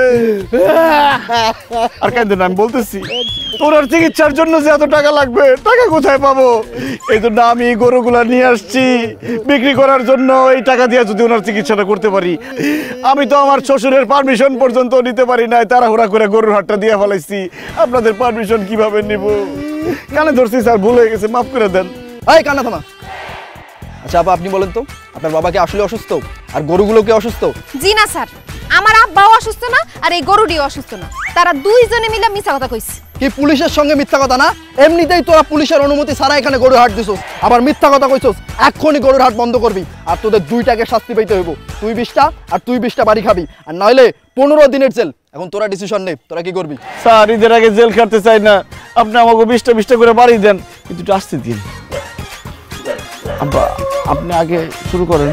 Speaker 1: আর কেন আমি বলতেছি ওনার চিকিৎসার জন্য যে এত টাকা লাগবে, টাকা কোথায় পাবো? এই জন্য আমি এই গরুগুলা নিয়ে আসছি বিক্রি করার জন্য। এই টাকা দিয়ে যদি ওনার চিকিৎসাটা করতে পারি। আমি তো আমার শ্বশুরের পারমিশন পর্যন্ত নিতে পারি নাই, তাড়াহুড়া করে গরুর হাটটা দিয়ে ফেলাইছি। আপনাদের পারমিশন কিভাবে নিব? কানে ধরছি স্যার, ভুল হয়ে গেছে, মাফ করে দেন।
Speaker 9: এই কান্না থামা। আচ্ছা আপা, আপনি বলেন তো আপনার বাবা কি আসলে অসুস্থ আর গরুগুলো কি অসুস্থ?
Speaker 4: জি না স্যার, আমার আব্বাও অসুস্থ না আর এই গরুটিও অসুস্থ না, তারা দুইজনে মিলে মিথ্যা কথা কইছে।
Speaker 9: কি পুলিশের সঙ্গে মিথ্যা কথা না? এমনিতেই তোরা পুলিশের অনুমতি ছাড়া এখানে গরুর হাট দিছস, আবার মিথ্যা কথা কইছস। এক্ষুনি গরুর হাট বন্ধ করবি, আর তোদের দুইটাকে শাস্তি পাইতে হইব। তুই 20টা আর তুই 20টা বাড়ি খাবি, আর নইলে 15 দিনের জেল। এখন তোরা ডিসিশন নে, তোরা কি করবি?
Speaker 1: স্যার ঈদের আগে জেল খাটতে চাই না, আপনি আমাকে 20টা করে বাড়ি দেন, কিন্তু একটু আসতে দিন। আব্বা আপনি আগে শুরু করেন।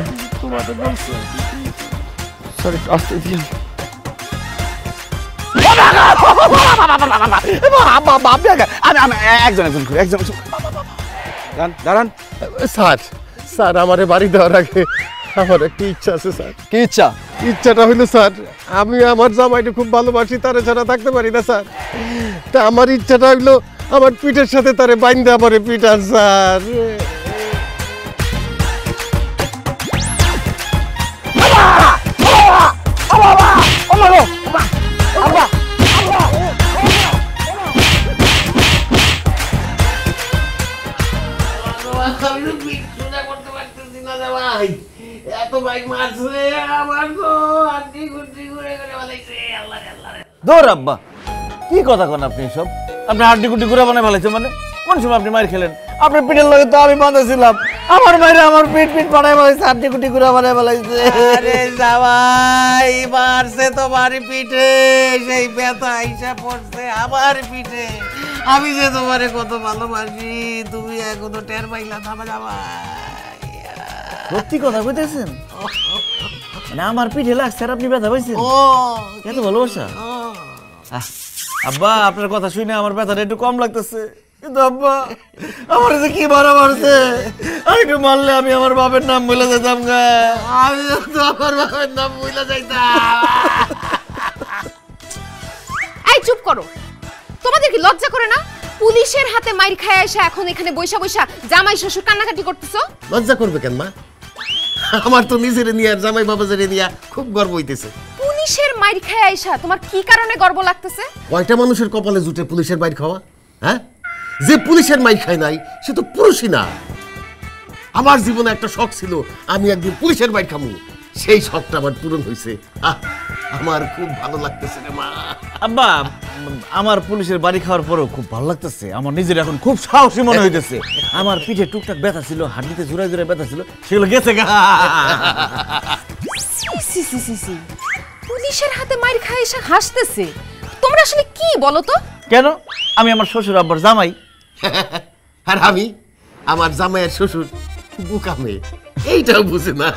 Speaker 1: স্যার একটু আসতে দিন। দাঁড়ান
Speaker 3: স্যার, স্যার আমারে বাড়ি দেওয়ার আগে আমার একটা ইচ্ছা আছে স্যার।
Speaker 9: কি ইচ্ছা?
Speaker 3: ইচ্ছাটা হইলো স্যার, আমি আমার জামাইকে খুব ভালোবাসি, তারে ছাড়া থাকতে পারি না স্যার। তা আমার ইচ্ছাটা হইলো আমার পিঠের সাথে তারে বাইন্দে আমারে পিঠান স্যার।
Speaker 1: দৌড় আব্বা, কি কথা কন আপনি সব? আপনি হাড্ডি কুড্ডি ঘুরে বানায় ফেলাইছে মানে? কোন সময় আপনি মার খেলেন? আপনার পিঠের লগে তো আমি বাঁধাছিলাম, আমার মায়ের আমার পিঠ বানায় ফেলাইছে, হাড্ডি কুড্ডি ঘুরে বানায় ফেলাইছে।
Speaker 7: আরে জামাই মারছে তোমার পিঠে, সেই ব্যথা আইসা পড়ছে আমার পিঠে। আমি যে তোমারে কত ভালোবাসি, তুমি এখনো টের পাইলা না জামাই?
Speaker 1: সত্যি কথা কইতেছেন? মানে আমার পিঠে লাগছে আর আপনি ব্যথা পাইছেন?
Speaker 7: ও
Speaker 1: এত ভালোবাসা? আব্বা আপনার কথা শুনে আমার ব্যথাটা একটু কম লাগতেছে, কিন্তু আব্বা আমার যে কি মারা মারছে, আর একটু মারলে আমি আমার বাপের নাম ভুলে যেতাম গা।
Speaker 7: আমি তো আমার বাবার নাম ভুলে যাইতাম।
Speaker 4: এই চুপ করো, তোমাদের কি লজ্জা করে না? পুলিশের হাতে মাইর খায় এসে এখন এখানে বৈশা বৈশা জামাই শ্বশুর কান্নাকাটি করতেছো?
Speaker 3: লজ্জা করবে কেন মা? আমার তো নিজের নিয়ে আর জামাই বাবাজের নিয়ে খুব গর্ব হইতেছে।
Speaker 4: পুলিশের মাইর খায় আইসা তোমার কি কারণে গর্ব লাগতেছে?
Speaker 3: কয়টা মানুষের কপালে জুটে পুলিশের মাইর খাওয়া? হ্যাঁ, যে পুলিশের মাইর খায় নাই সে তো পুরুষই না। আমার জীবনে একটা শখ ছিল আমি একদিন পুলিশের মাইর খামু, সেই শখটা আমার পূরণ হয়েছে। আমার খুব ভালো লাগতেছে রে মা।
Speaker 1: আব্বা আমার পুলিশের বাড়ি খাওয়ার পরেও খুব ভালো লাগতেছে, আমার নিজের এখন খুব সাহসী মনে হইতেছে। আমার পিঠে টুকটাক ব্যথা ছিল, হাড্ডিতে জোড়ায় জোড়ায় ব্যথা ছিল, সেগুলো গেছে গা।
Speaker 4: পুলিশের হাতে মাইর খায় এসে হাসতেছে, তোমরা আসলে কি বলো তো?
Speaker 1: কেন? আমি আমার শ্বশুর আব্বার জামাই,
Speaker 3: আর আমি আমার জামাইয়ের শ্বশুর বুকা মেয়ে, এইটাও বুঝে না।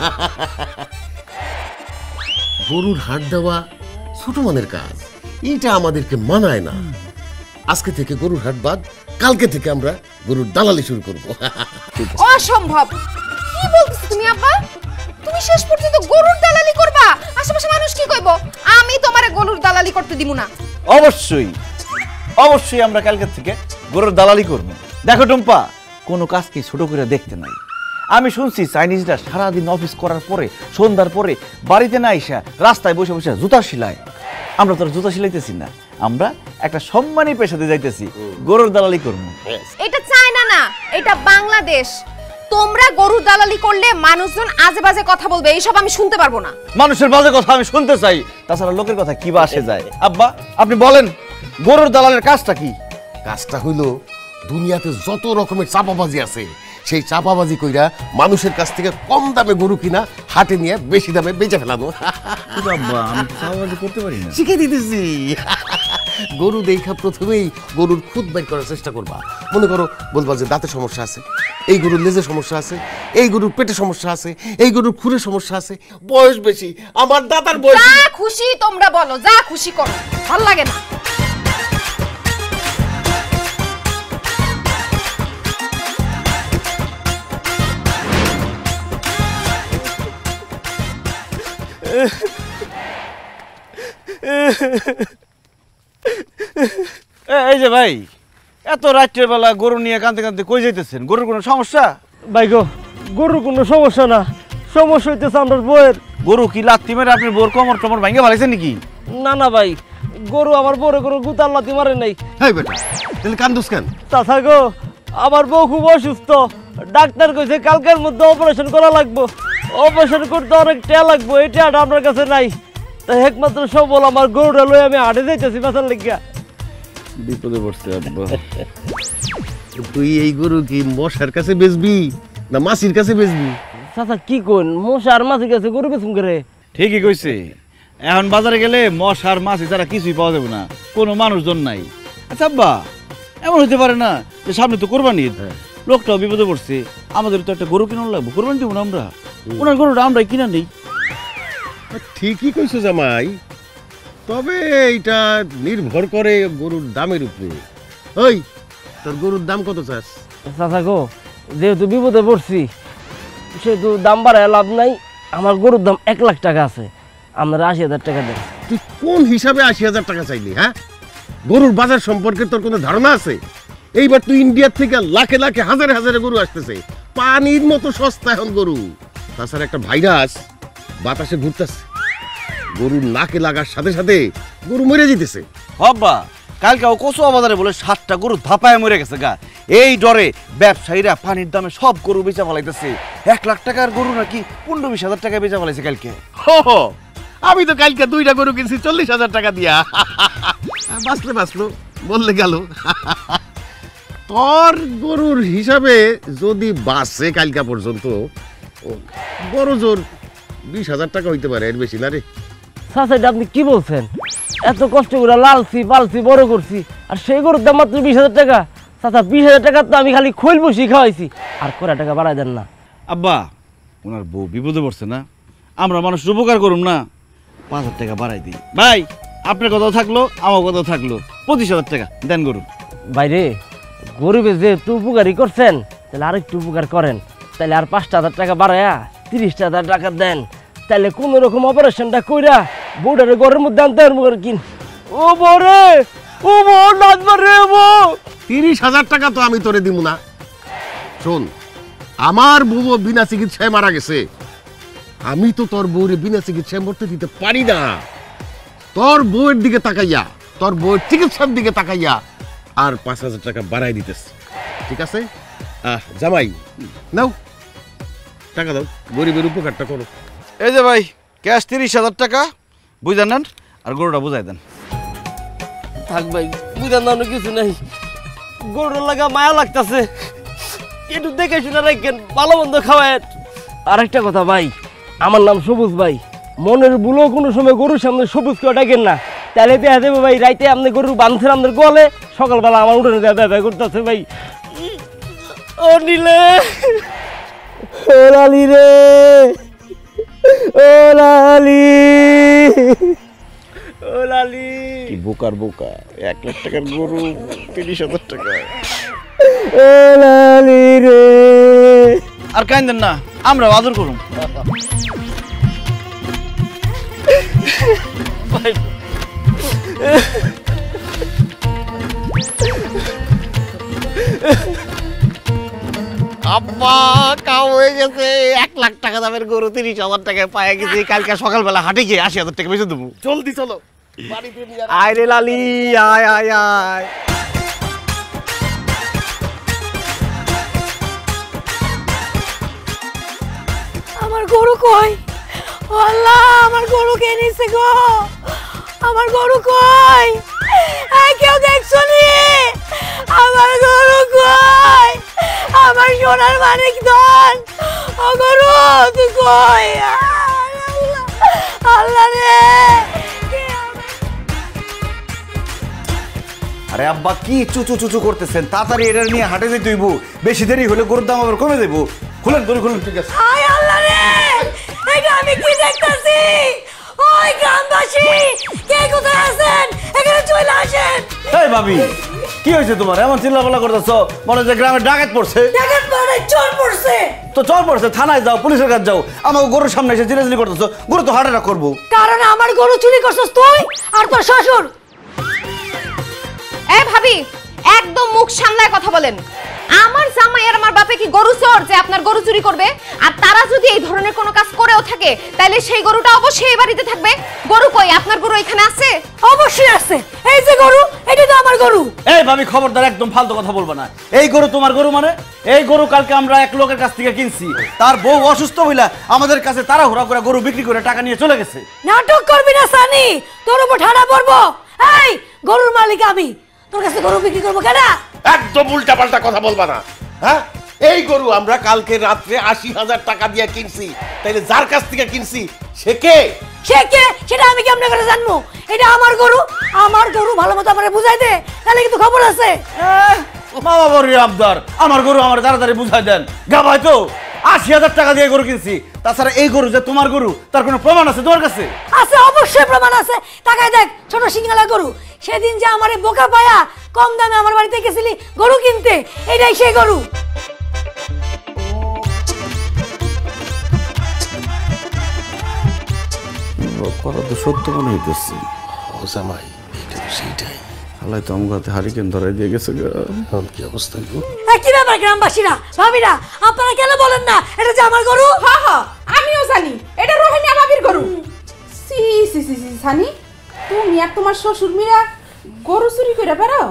Speaker 3: গরুর হাট দেওয়া ছোট মনের কাজ, এইটা আমাদেরকে মানায় না। আজকে থেকে গরুর হাট বাদ, কালকে থেকে আমরা গরুর দালালি শুরু করবো।
Speaker 4: অসম্ভব! কি বলতেছো তুমি আব্বা? তুমি শেষ পর্যন্ত গরুর দালালি করবা? আশেপাশে মানুষ কি কইবো? আমি তোমারে গরুর দালালি করতে দিব না।
Speaker 1: অবশ্যই অবশ্যই আমরা কালকে থেকে গরুর দালালি করব। দেখো টুম্পা, কোনো কাজকে ছোট করে দেখতে নাই। আমি শুনছি চাইনিজরা সারাদিন অফিস করার পরে সন্ধ্যার পরে বাড়িতে না আইসা রাস্তায় বসে বসে জুতা সিলায়। আমরা তো আর জুতা সিলাইতেছি না, আমরা একটা সম্মানী পেশাতে যাইতেছি, গরুর দালালি করবো।
Speaker 4: এটা চায়না না, এটা বাংলাদেশ। তোমরা গরুর দালালি করলে মানুষজন আজে বাজে কথা বলবে, এইসব আমি শুনতে পারবো না।
Speaker 1: মানুষের বাজে কথা আমি শুনতে চাই, তাছাড়া লোকের কথা কি বা আসে যায়? আব্বা আপনি বলেন গরুর দালালের কাজটা কি?
Speaker 3: কাজটা হইল দুনিয়াতে যত রকমের চাপাবাজি আছে সেই চাপাবাজি কইরা মানুষের কাছ থেকে কম দামে গরু কিনা হাটে নিয়ে বেশি দামে বেচে ফেলানো।
Speaker 1: আব্বা আমি চাপাবাজি করতে পারি না।
Speaker 3: শিখে দিতেছি। গরু দেখা প্রথমেই গরুর খুদ বের করার চেষ্টা করবা। মনে করো বলবা যে দাঁতের সমস্যা আছে, এই গরুর লেজে সমস্যা আছে, এই গরুর পেটে সমস্যা আছে, এই গরুর খুরে সমস্যা আছে, বয়স বেশি, আমার দাদার বয়স।
Speaker 4: যা খুশি তোমরা বলো, যা খুশি করো, ভাল লাগে না।
Speaker 1: এই যে ভাই, এত রাত্রের বেলা গরু নিয়ে কাঁদতে কাঁদতে কই যাইতেছেন? গরুর কোনো সমস্যা?
Speaker 10: ভাই গো, গরুর কোনো সমস্যা না, সমস্যা হইতেছে আমার বউয়ের।
Speaker 1: গরু কি লাত্তি মেরে আপনি বোর কোমর টমর ভাঙে ফেলাইছেন নাকি?
Speaker 10: না না ভাই, গরু আমার বউরে কোনো গুতার লাথি মারে নাই।
Speaker 3: হ্যাঁ বেটা, তাহলে কান্দুস কেন?
Speaker 10: চাচা গো, আমার বউ খুব অসুস্থ, ডাক্তার কইছে কালকের মধ্যে অপারেশন করা লাগবো। অপারেশন করতে অনেক টাকা লাগবো, এই টাকাটা আপনার কাছে নাই। তাই একমাত্র সবল আমার গরুটা লই আমি হাটে যাইতেছি বেচার লাগিয়া।
Speaker 1: বিপদে পড়ছে আব্বা।
Speaker 3: তুই এই গরু কি মশার কাছে বেচবি না মাসির কাছে বেচবি?
Speaker 10: চাচা কি কোন, মশা আর মাছি কাছে গরু বেচুম করে?
Speaker 1: ঠিকই কইছে, এখন বাজারে গেলে মশা আর মাছ ছাড়া কিছুই পাওয়া যাবে না, কোনো মানুষজন নাই। আচ্ছা আব্বা, এমন হতে পারে না যে সামনে তো কোরবানি ঈদ, লোকটাও বিপদে পড়ছে, আমাদের তো একটা গরু কিনা লাগবে, কোরবানি দেবো না আমরা, ওনার গরুটা আমরা কিনা নেই।
Speaker 3: ঠিকই কইছো জামাই, তবে এটা নির্ভর করে গরুর দামের উপরে। ওই তোর গরুর দাম কত চাস?
Speaker 10: চাচা গো, যেহেতু বিপদে পড়ছি সেহেতু দাম বাড়ায় লাভ নাই। আমার গরুর দাম 1 লাখ টাকা আছে, আপনারা 80,000 টাকা দেন।
Speaker 3: তুই কোন হিসাবে 80,000 টাকা চাইলি? হ্যাঁ, গরুর বাজার সম্পর্কে তোর কোনো ধারণা আছে? এইবার তুই ইন্ডিয়ার থেকে লাখে লাখে হাজারে হাজারে গরু আসতেছে, পানির মতো সস্তা এখন গরু। তাছাড়া একটা ভাইরাস বাতাসে ঘুরতেছে, গরুর নাকে লাগার সাথে সাথে গরু মরে যেতেছে।
Speaker 1: আব্বা কালকে ও কচুয়া বাজারে বলে 7টা গরু ধাপায় মরে গেছে গা। এই ডরে ব্যবসায়ীরা পানির দামে সব গরু বেচা ফেলাইতেছে। 1 লাখ টাকার গরু নাকি 15-20 টাকা বেচা ফেলাইছে কালকে।
Speaker 3: আমি তো কালকে 2টা গরু কিনছি 40,000 টাকা দিয়া। বাঁচলো বললে গেল। তোর গরুর হিসাবে যদি বাঁচে কালকা পর্যন্ত বড় জোর 20,000 টাকা হইতে পারে, এর বেশি না রে।
Speaker 10: চাচা এটা আপনি কি বলছেন? এত কষ্ট করে লালছি পালছি বড় করছি, আর সেই গরুর দাম মাত্র 20,000 টাকা। চাচা 20,000 টাকা তো আমি খালি খৈল বসি খাওয়াইছি, আর কটা টাকা বাড়াই দেন না।
Speaker 1: আব্বা ওনার বউ বিপদে পড়ছে না, আমরা মানুষ উপকার করুম না, 5,000 টাকা বাড়াই দিই। ভাই আপনার কথাও থাকলো আমার কথাও থাকলো, 25,000 টাকা দেন গরু।
Speaker 10: বাইরে গরিবে যেহেতু উপকারই করছেন, তাহলে আরেকটু উপকার করেন, তাহলে আর 5,000 টাকা বাড়ায়া 30,000 টাকা দেন, তাহলে কোন রকম অপারেশনটা কইরা বউটারে ঘরের মধ্যে আনতে পারবো আর কি। ও বরে, ও বউ নাচবার রে বউ।
Speaker 3: 30,000 টাকা তো আমি তোরে দিব না। শোন, আমার বউ বিনা চিকিৎসায় মারা গেছে, আমি তো তোর বউরে বিনা চিকিৎসায় মরতে দিতে পারি না। তোর বউয়ের দিকে তাকাইয়া, তোর বউয়ের চিকিৎসার দিকে তাকাইয়া আর 5,000 টাকা বাড়াই দিতেছে, ঠিক আছে? জামাই নাও টাকা দাও, গরিবের উপকারটা করো।
Speaker 1: এই যে ভাই ক্যাশ 30,000 টাকা বুঝান নেন, আর গরুটা বুঝাই দেন।
Speaker 10: থাক ভাই, বুঝার নাম কিছু নাই, গরুর লাগা মায়া লাগতেছে, একটু দেখে শুনে রাখেন, ভালো মন্দ খাওয়ায়। আর একটা কথা ভাই, আমার নাম সবুজ ভাই, মনের ভুলও কোনো সময় গরুর সামনে সবুজ কেউ ডাকেন না, তাহলে দেখা দেবে ভাই রাইতে আপনি গরু বাঁধছেন আপনার গলে, সকালবেলা আমার উঠোনে দেওয়া ব্যবহার করতেছে ভাই। ও নীলে, ও লালি রে, ও লালি, ও লালি।
Speaker 1: কি বোকার বোকা, 1 লাখ টাকার গরু 30,000 টাকা।
Speaker 10: ও লালি রে।
Speaker 1: আর কাইন্দেন না, আমরা আদর করুম।
Speaker 7: আব্বা কাম হয়ে গেছে 1 লাখ টাকা দামের গরু 30,000 টাকায় পায়ে গেছি কালকে সকালবেলা হাটে গিয়ে 80,000 টাকা বেচে দেবো
Speaker 3: জলদি চলো বাড়িতে নিয়ে
Speaker 7: আয় রে লালি আয় আয় আয়
Speaker 2: আমার গরু কই ও আল্লাহ আমার গরু কে নিছে গো আমার গরু কই এই কেউ দেখছো নি আমার গরু কই আমার সোনার মানিক ধন ও গরু তুই কই আল্লাহ রে
Speaker 1: আরে আব্বা কি চুচু চুচু করতেছেন তাড়াতাড়ি এটা নিয়ে হাটে যেতে হইব বেশি দেরি হলে গরুর দাম আবার কমে দেবো খুলেন দড়ি খুলেন ঠিক আছে
Speaker 2: আয় আল্লাহ রে এটা আমি কি দেখতাছি ওই গ্রামবাসী কে কোথায় আছেন এখানে চলে আসেন
Speaker 1: এই ভাবি কি হয়েছে তোমার এমন চিল্লাপাল্লা করতেছো মনে হচ্ছে গ্রামে ডাকাত পড়ছে
Speaker 2: ডাকাত পড়ে চোর পড়ছে
Speaker 1: তো চল পড়ছে থানায় যাও পুলিশের কাছে যাও আমাকে গরুর সামনে এসে চিল্লাচিল্লি করতেছো গরু তো হাটেটা করবো
Speaker 2: কারণ আমার গরু চুরি করছস তুই আর তোর শ্বশুর
Speaker 4: এ ভাবি একদম মুখ সামলায় কথা বলেন আমার জামাই আর আমার বাপে কি গরু চোর যে আপনার গরু চুরি করবে আর তারা যদি এই ধরনের কোনো কাজ করেও থাকে তাহলে সেই গরুটা অবশ্যই এই বাড়িতে থাকবে গরু কই আপনার গরু এখানে আছে
Speaker 2: অবশ্যই আছে এই যে গরু এটা তো আমার গরু
Speaker 1: এই ভাবি খবরদার একদম ফালতু কথা বলবো না এই গরু তোমার গরু মানে এই গরু কালকে আমরা এক লোকের কাছ থেকে কিনছি তার বউ অসুস্থ হইলা আমাদের কাছে তাড়াহুড়া করে গরু বিক্রি করে টাকা নিয়ে চলে গেছে
Speaker 2: নাটক করবি না সানি তোর উপর ঠাড়া পড়বো এই গরুর মালিক আমি তোর কাছে গরু বিক্রি করবো কেন
Speaker 3: একদম উল্টাপাল্টা কথা বলবা না হ্যাঁ এই গরু আমরা কালকে রাত্রে 80,000 টাকা দিয়ে কিনছি তাইলে যার কাছ থেকে কিনছি সে কে
Speaker 2: সেটা আমি কেমনে করে জানবো এটা আমার গরু ভালো মতো আমারে বুঝাই দে তাহলে কিন্তু খবর আছে
Speaker 1: মামা বড় আবদার আমার গরু আমার তাড়াতাড়ি বুঝাই দেন গাবাই তো 80,000 টাকা দিয়ে গরু কিনছি তাছাড়া এই গরু যে তোমার গরু তার কোনো প্রমাণ আছে তোমার কাছে
Speaker 2: আছে অবশ্যই প্রমাণ আছে তাকায় দেখ ছোট সিংহালা গরু সেদিন যে আমারে বোকা পায়া কম দামে আমার বাড়িতে গেছিলি গরু কিনতে এটাই সেই গরু
Speaker 1: কথা তো সত্য মনে হইতেছে
Speaker 3: ও জামাই এটা তো সেইটাই
Speaker 1: হালাই তো আমার হাতে হারিকেন ধরাই দিয়ে গেছে
Speaker 3: এখন কি অবস্থা গো
Speaker 2: কি ব্যাপার গ্রামবাসীরা ভাবিরা আপনারা কেন বলেন না এটা যে আমার গরু
Speaker 11: হ্যাঁ হ্যাঁ আমিও জানি এটা রোহিণী ভাবির গরু সি সি সি সি সানি তুমি আর তোমার শ্বশুর মিরা গরু চুরি করে বেড়াও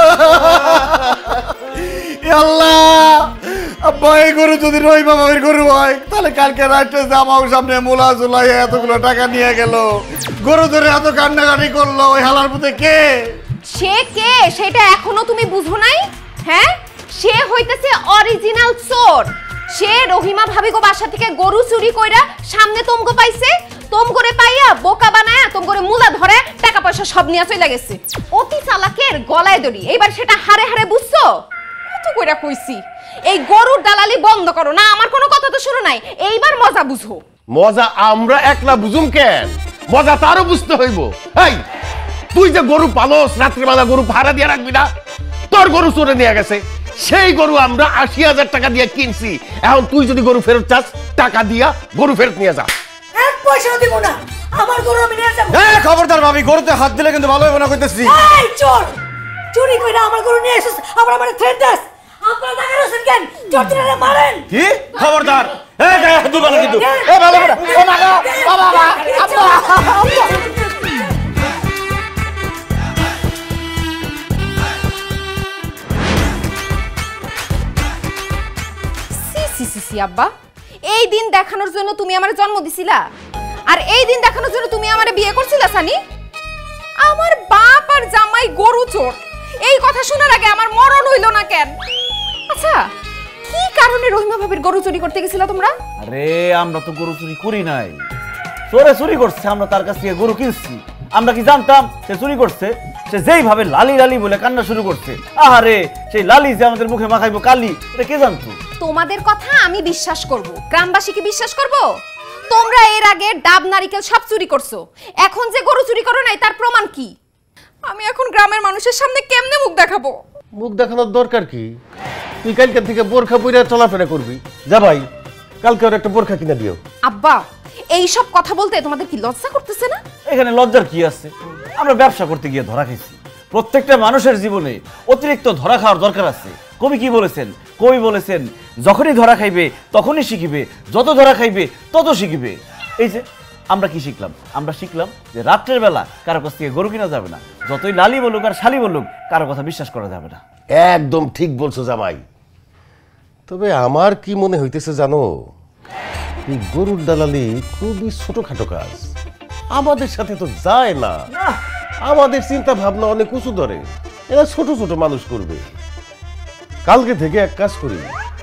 Speaker 1: আল্লাহ আব্বা এই গরু যদি রহিমা বাবির গরু হয় তাহলে কালকে রাত্রে জামাও সামনে মোলা জুলাই এতগুলো টাকা নিয়ে গেল গরু ধরে এত কান্নাকাটি করলো ওই হালার পুতে কে
Speaker 4: সে কে সেটা এখনো তুমি বুঝো নাই হ্যাঁ সে হইতেছে অরিজিনাল চোর সে রহিমা ভাবিগো বাসা থেকে গরু চুরি কইরা সামনে তোমগো পাইছে তোমগোরে পাইয়া বোকা বানায়া তোমগোরে মুলা ধরে টাকা পয়সা সব নিয়ে চলে গেছে অতি চালাকের গলায় দড়ি এইবার সেটা হারে হারে বুঝছো কত কইরা কইছি এই গরুর দালালি বন্ধ করো না আমার কোনো কথা তো শুনো নাই এইবার মজা বুঝো
Speaker 3: মজা আমরা একলা বুঝুম কেন মজা তারও বুঝতে হইব এই তুই যে গরু পালস রাত্রিবেলা গরু ভাড়া দিয়ে রাখবি না তোর গরু চোরে নিয়ে গেছে সেই গরু আমরা 80,000 টাকা দিয়ে কিনছি এখন তুই যদি গরু ফেরত চাস টাকা দিয়া গরু ফেরত নিয়ে যা
Speaker 2: এক পয়সাও দিব না আমার গরু আমি নিয়ে যাব
Speaker 1: খবরদার ভাবি গরুতে হাত দিলে কিন্তু ভালো হবে না কইতেছি
Speaker 2: এই চোর চুরি কইরা আমার গরু নিয়ে এসেছ আবার আমারে থ্রেট দাস আপনারা টাকা রছেন কেন চোরটারে মারেন
Speaker 1: কি খবরদার এই গায়ে হাত দিবা না কিন্তু এ ভালো করে ও মা গো বাবা আব্বা
Speaker 4: সি আব্বা এই দিন দেখানোর জন্য তুমি আমারে জন্ম দিছিলা আর এই দিন দেখানোর জন্য তুমি আমারে বিয়ে করছিলা সানি আমার বাপ আর জামাই গরু চোর এই কথা শোনার আগে আমার মরণ হইল না কেন আচ্ছা কি কারণে রহিমা ভাবির গরু চুরি করতে গেছিলা তোমরা
Speaker 1: আরে আমরা তো গরু চুরি করি নাই চোরে চুরি করছে আমরা তার কাছ থেকে গরু কিনছি আমরা কি জানতাম সে চুরি করছে সে যেইভাবে লালি লালি বলে কান্না শুরু করছে আহারে সেই লালি যে আমাদের মুখে মাখাইবো কালি এটা কে জানতো
Speaker 4: তোমাদের কথা আমি বিশ্বাস করব গ্রামবাসী কি বিশ্বাস করব তোমরা এর আগে ডাব নারিকেল সব চুরি করছো এখন যে গরু চুরি করো নাই তার প্রমাণ কি আমি এখন গ্রামের মানুষের সামনে কেমনে মুখ দেখাবো
Speaker 3: মুখ দেখানোর দরকার কি তুই কালকে থেকে বোরখা পরে চলাফেরা করবি যা ভাই কালকে ওর একটা বোরখা কিনে দিও
Speaker 4: আব্বা এই সব কথা বলতে তোমাদের কি লজ্জা করতেছে না
Speaker 1: এখানে লজ্জার কি আছে আমরা ব্যবসা করতে গিয়ে ধরা খাইছি প্রত্যেকটা মানুষের জীবনে অতিরিক্ত ধরা খাওয়ার দরকার আছে কবি কি বলেছেন? কবি বলেছেন যখনই ধরা খাইবে তখনই শিখিবে, যত ধরা খাইবে তত শিখিবে। এই যে আমরা কি শিখলাম? আমরা শিখলাম যে রাত্রের বেলা কারো কাছ থেকে গরু কিনা যাবে না, যতই লালি বলুক আর শালি বলুক কারো কথা বিশ্বাস করা যাবে না।
Speaker 3: একদম ঠিক বলছো জামাই। তবে আমার কি মনে হইতেছে জানো, এই গরুর দালালি খুবই ছোটখাটো কাজ, আমাদের সাথে তো যায় না। আমাদের চিন্তা ভাবনা অনেক উঁচু ধরে, এরা ছোট ছোট মানুষ করবে। কালকে থেকে এক কাজ করি,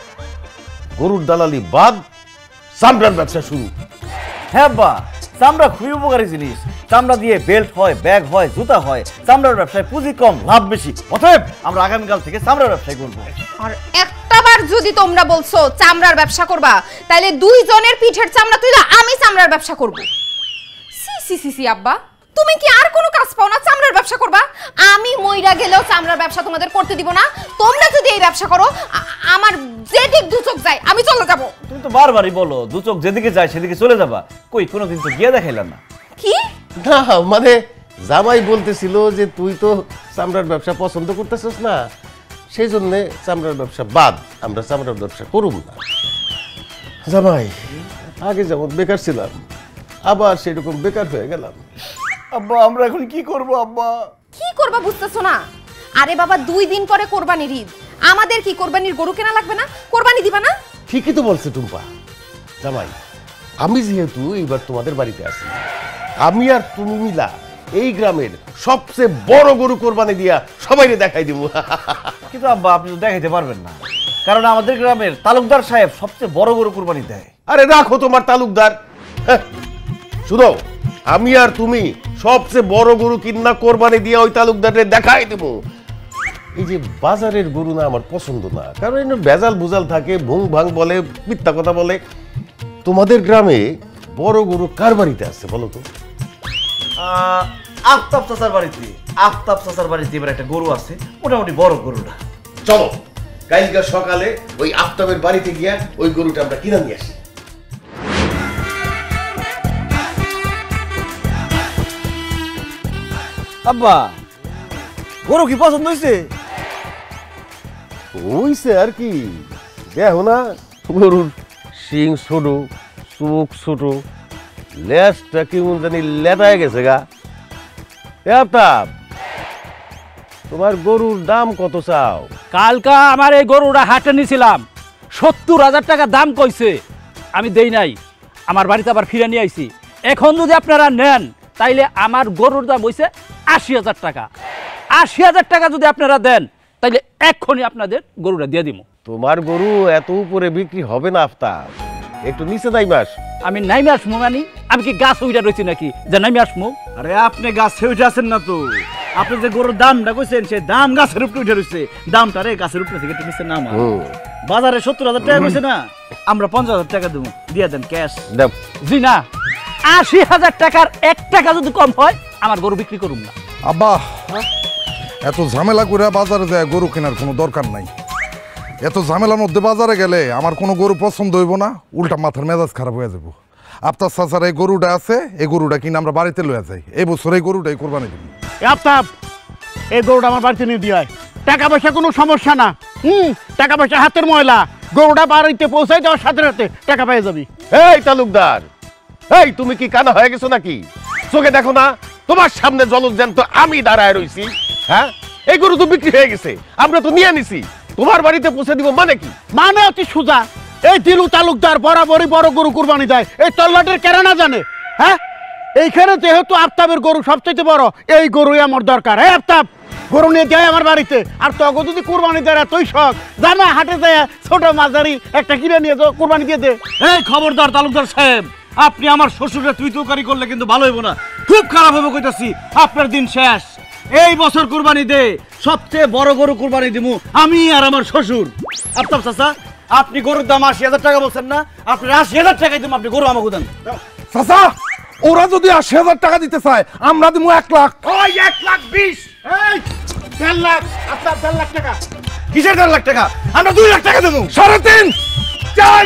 Speaker 3: গরুর দালালি বাদ, চামড়ার ব্যবসা শুরু।
Speaker 1: হ্যাঁ বা, চামড়া খুবই উপকারী জিনিস। চামড়া দিয়ে বেল্ট হয়, ব্যাগ হয়, জুতা হয়। চামড়ার ব্যবসায় পুঁজি কম, লাভ বেশি। অতএব আমরা আগামীকাল থেকে চামড়ার ব্যবসায় করবো।
Speaker 4: আর একটাবার যদি তোমরা বলছো চামড়ার ব্যবসা করবা, তাহলে 2 জনের পিঠের চামড়া তুইলা আমি চামড়ার ব্যবসা করব। সি সি সি সি আব্বা, তুমি কি আর কোনো কাজ পাও না চামড়ার ব্যবসা করবা? আমি মইরা গেলেও চামড়ার ব্যবসা তোমাদের করতে দিব না। তোমরা যদি এই ব্যবসা করো, আমার যেদিক দু চোখ যায় আমি চলে যাব।
Speaker 1: তুমি তো বারবারই বলো দু চোখ যেদিকে যায় সেদিকে চলে যাবা, কই কোনোদিন তো গিয়ে দেখাইলাম না।
Speaker 4: কি
Speaker 3: না মানে জামাই বলতেছিল যে তুই তো চামড়ার ব্যবসা পছন্দ করতেছিস না, সেই জন্য চামড়ার ব্যবসা বাদ, আমরা চামড়ার ব্যবসা করুম না। জামাই, আগে যেমন বেকার ছিলাম আবার সেরকম বেকার হয়ে গেলাম।
Speaker 1: আব্বা আমরা এখন কি করব? আব্বা
Speaker 4: কি করবা বুঝতেছো না? আরে বাবা 2 দিন পরে কোরবানির ঈদ, আমাদের কি কোরবানির গরু কেনা লাগবে না? কোরবানি দিবা না?
Speaker 3: ঠিকই তো বলছে টুম্পা। জামাই, আমি যেহেতু এইবার তোমাদের বাড়িতে আছি, আমি আর তুমি মিলা এই গ্রামের সবচেয়ে বড় গরু কোরবানি দিয়া সবাইকে দেখাই দিব।
Speaker 1: কিন্তু আব্বা আপনি তো দেখাইতে পারবেন না, কারণ আমাদের গ্রামের তালুকদার সাহেব সবচেয়ে বড় গরু কোরবানি দেয়।
Speaker 3: আরে রাখো তোমার তালুকদার, শুনো আমি আর তুমি সবচেয়ে বড় গরু কিন্না কোরবানি দিয়ে ওই তালুকদারে দেখাই দেব। এই যে বাজারের গরু না আমার পছন্দ না, কারণ এর ভেজাল বুজাল থাকে, ভুং ভাং বলে, মিথ্যা কথা বলে। তোমাদের গ্রামে বড় গরু কার বাড়িতে আছে বলো তো?
Speaker 1: আফতাব চাচার বাড়িতে। আফতাব চাচার বাড়িতে এবার একটা গরু আছে, মোটামুটি বড় গরুটা।
Speaker 3: চলো কালকে সকালে ওই আফতাবের বাড়িতে গিয়া ওই গরুটা আমরা কিনে নিয়ে আসি।
Speaker 1: আব্বা গরু কি পছন্দ হয়েছে?
Speaker 3: হইছে আর কি, দেখো না গরুর শিং ছোট, চোখ ছোট, লেজটা কেমন জানি লেদায় গেছে গা। এ আফতাব, তোমার গরুর দাম কত চাও?
Speaker 12: কালকা আমার এই গরুটা হাটে নিয়েছিলাম, 70,000 টাকা দাম কইছে, আমি দেই নাই। আমার বাড়িতে আবার ফিরে নিয়ে আইছি। এখন যদি আপনারা নেন তাইলে আমার গরুর দাম হইছে 80,000 টাকা। 80,000 টাকা যদি আপনারা দেন তাইলে এক্ষুনি আপনাদের গরুটা দিয়ে দিব।
Speaker 3: তোমার গরু এত উপরে বিক্রি হবে না আফতাব, একটু নিচে নাই মাস।
Speaker 12: আমি নাইমে আসমু মানে? আমি কি গাছ উইটা রয়েছি নাকি যে নাইমে আসমু?
Speaker 1: আরে আপনি গাছে উঠে আছেন না তো, আপনি যে গরুর দামটা কইছেন সেই দাম গাছের উপরে উঠে রয়েছে। দামটা রে গাছের উপরে থেকে একটু নিচে নামা। বাজারে 70,000 টাকা কইছে না, আমরা 50,000 টাকা দেবো, দিয়ে দেন ক্যাশ।
Speaker 12: জি না, 80,000 টাকার 1 টাকা যদি কম হয় আমার গরু বিক্রি করুন না।
Speaker 13: আব্বা এত ঝামেলা করে বাজারে যায় গরু কেনার কোনো দরকার নাই। এত ঝামেলার মধ্যে বাজারে গেলে আমার কোনো গরু পছন্দ হইব না, উল্টা মাথার মেজাজ খারাপ হয়ে যাব। আপনার চাচার এই গরুটা আছে, এই গরুটা কিনে আমরা বাড়িতে লইয়া যাই, এই বছর এই গরুটাই কোরবানি দিব।
Speaker 14: আফতাব, এই গরুটা আমার বাড়িতে নিয়ে দিয়ে টাকা পয়সা কোনো সমস্যা না। টাকা পয়সা হাতের ময়লা, গরুটা বাড়িতে পৌঁছাই দেওয়ার সাথে সাথে টাকা পেয়ে যাবি।
Speaker 3: এই তালুকদার, এই তুমি কি কানা হয়ে গেছো নাকি? চোখে দেখো না তোমার সামনে জলজ্যান্ত আমি দাঁড়ায় রইছি। হ্যাঁ, এই গরু তো বিক্রি হয়ে গেছে, আমরা তো নিয়ে নিছি, তোমার বাড়িতে পৌঁছে দিব মানে কি?
Speaker 14: মানে অতি সোজা, এই দিলু তালুকদার বরাবরই বড় গরু কুরবানি দেয়, এই তল্লাটের কেরা না জানে? হ্যাঁ, এইখানে যেহেতু আফতাবের গরু সবচেয়ে বড়, এই গরুই আমার দরকার। এই আফতাব, গরু নিয়ে যায় আমার বাড়িতে। আর তখন যদি কুরবানি দেয় এতই শখ, জানা হাটে যায় ছোট মাঝারি একটা কিনে নিয়ে যাও, কুরবানি দিয়ে দে।
Speaker 1: এই খবরদার তালুকদার সাহেব, আপনি আমার শ্বশুরে তুই তুকারি করলে কিন্তু ভালো হইব না, খুব খারাপ হবে কইতাছি। আপনার দিন শেষ। এই বছর কুরবানি দে সবচেয়ে বড় গরু কুরবানি দিমু আমি আর আমার শ্বশুর। আফতাব চাচা, আপনি গরুর দাম 80,000 টাকা বলছেন না, আপনি 80,000 টাকাই দিমু, আপনি গরু আমাকে দেন।
Speaker 13: চাচা, ওরা যদি 80,000 টাকা দিতে চায় আমরা দিব 1 লাখ।
Speaker 14: ওই 1,20,000, এই 1.5 লাখ। আফতাব 1.5 লাখ টাকা।
Speaker 1: কিসের 1.5 লাখ টাকা? আমরা 2 লাখ টাকা দেবো।
Speaker 13: 3.5,
Speaker 14: 4,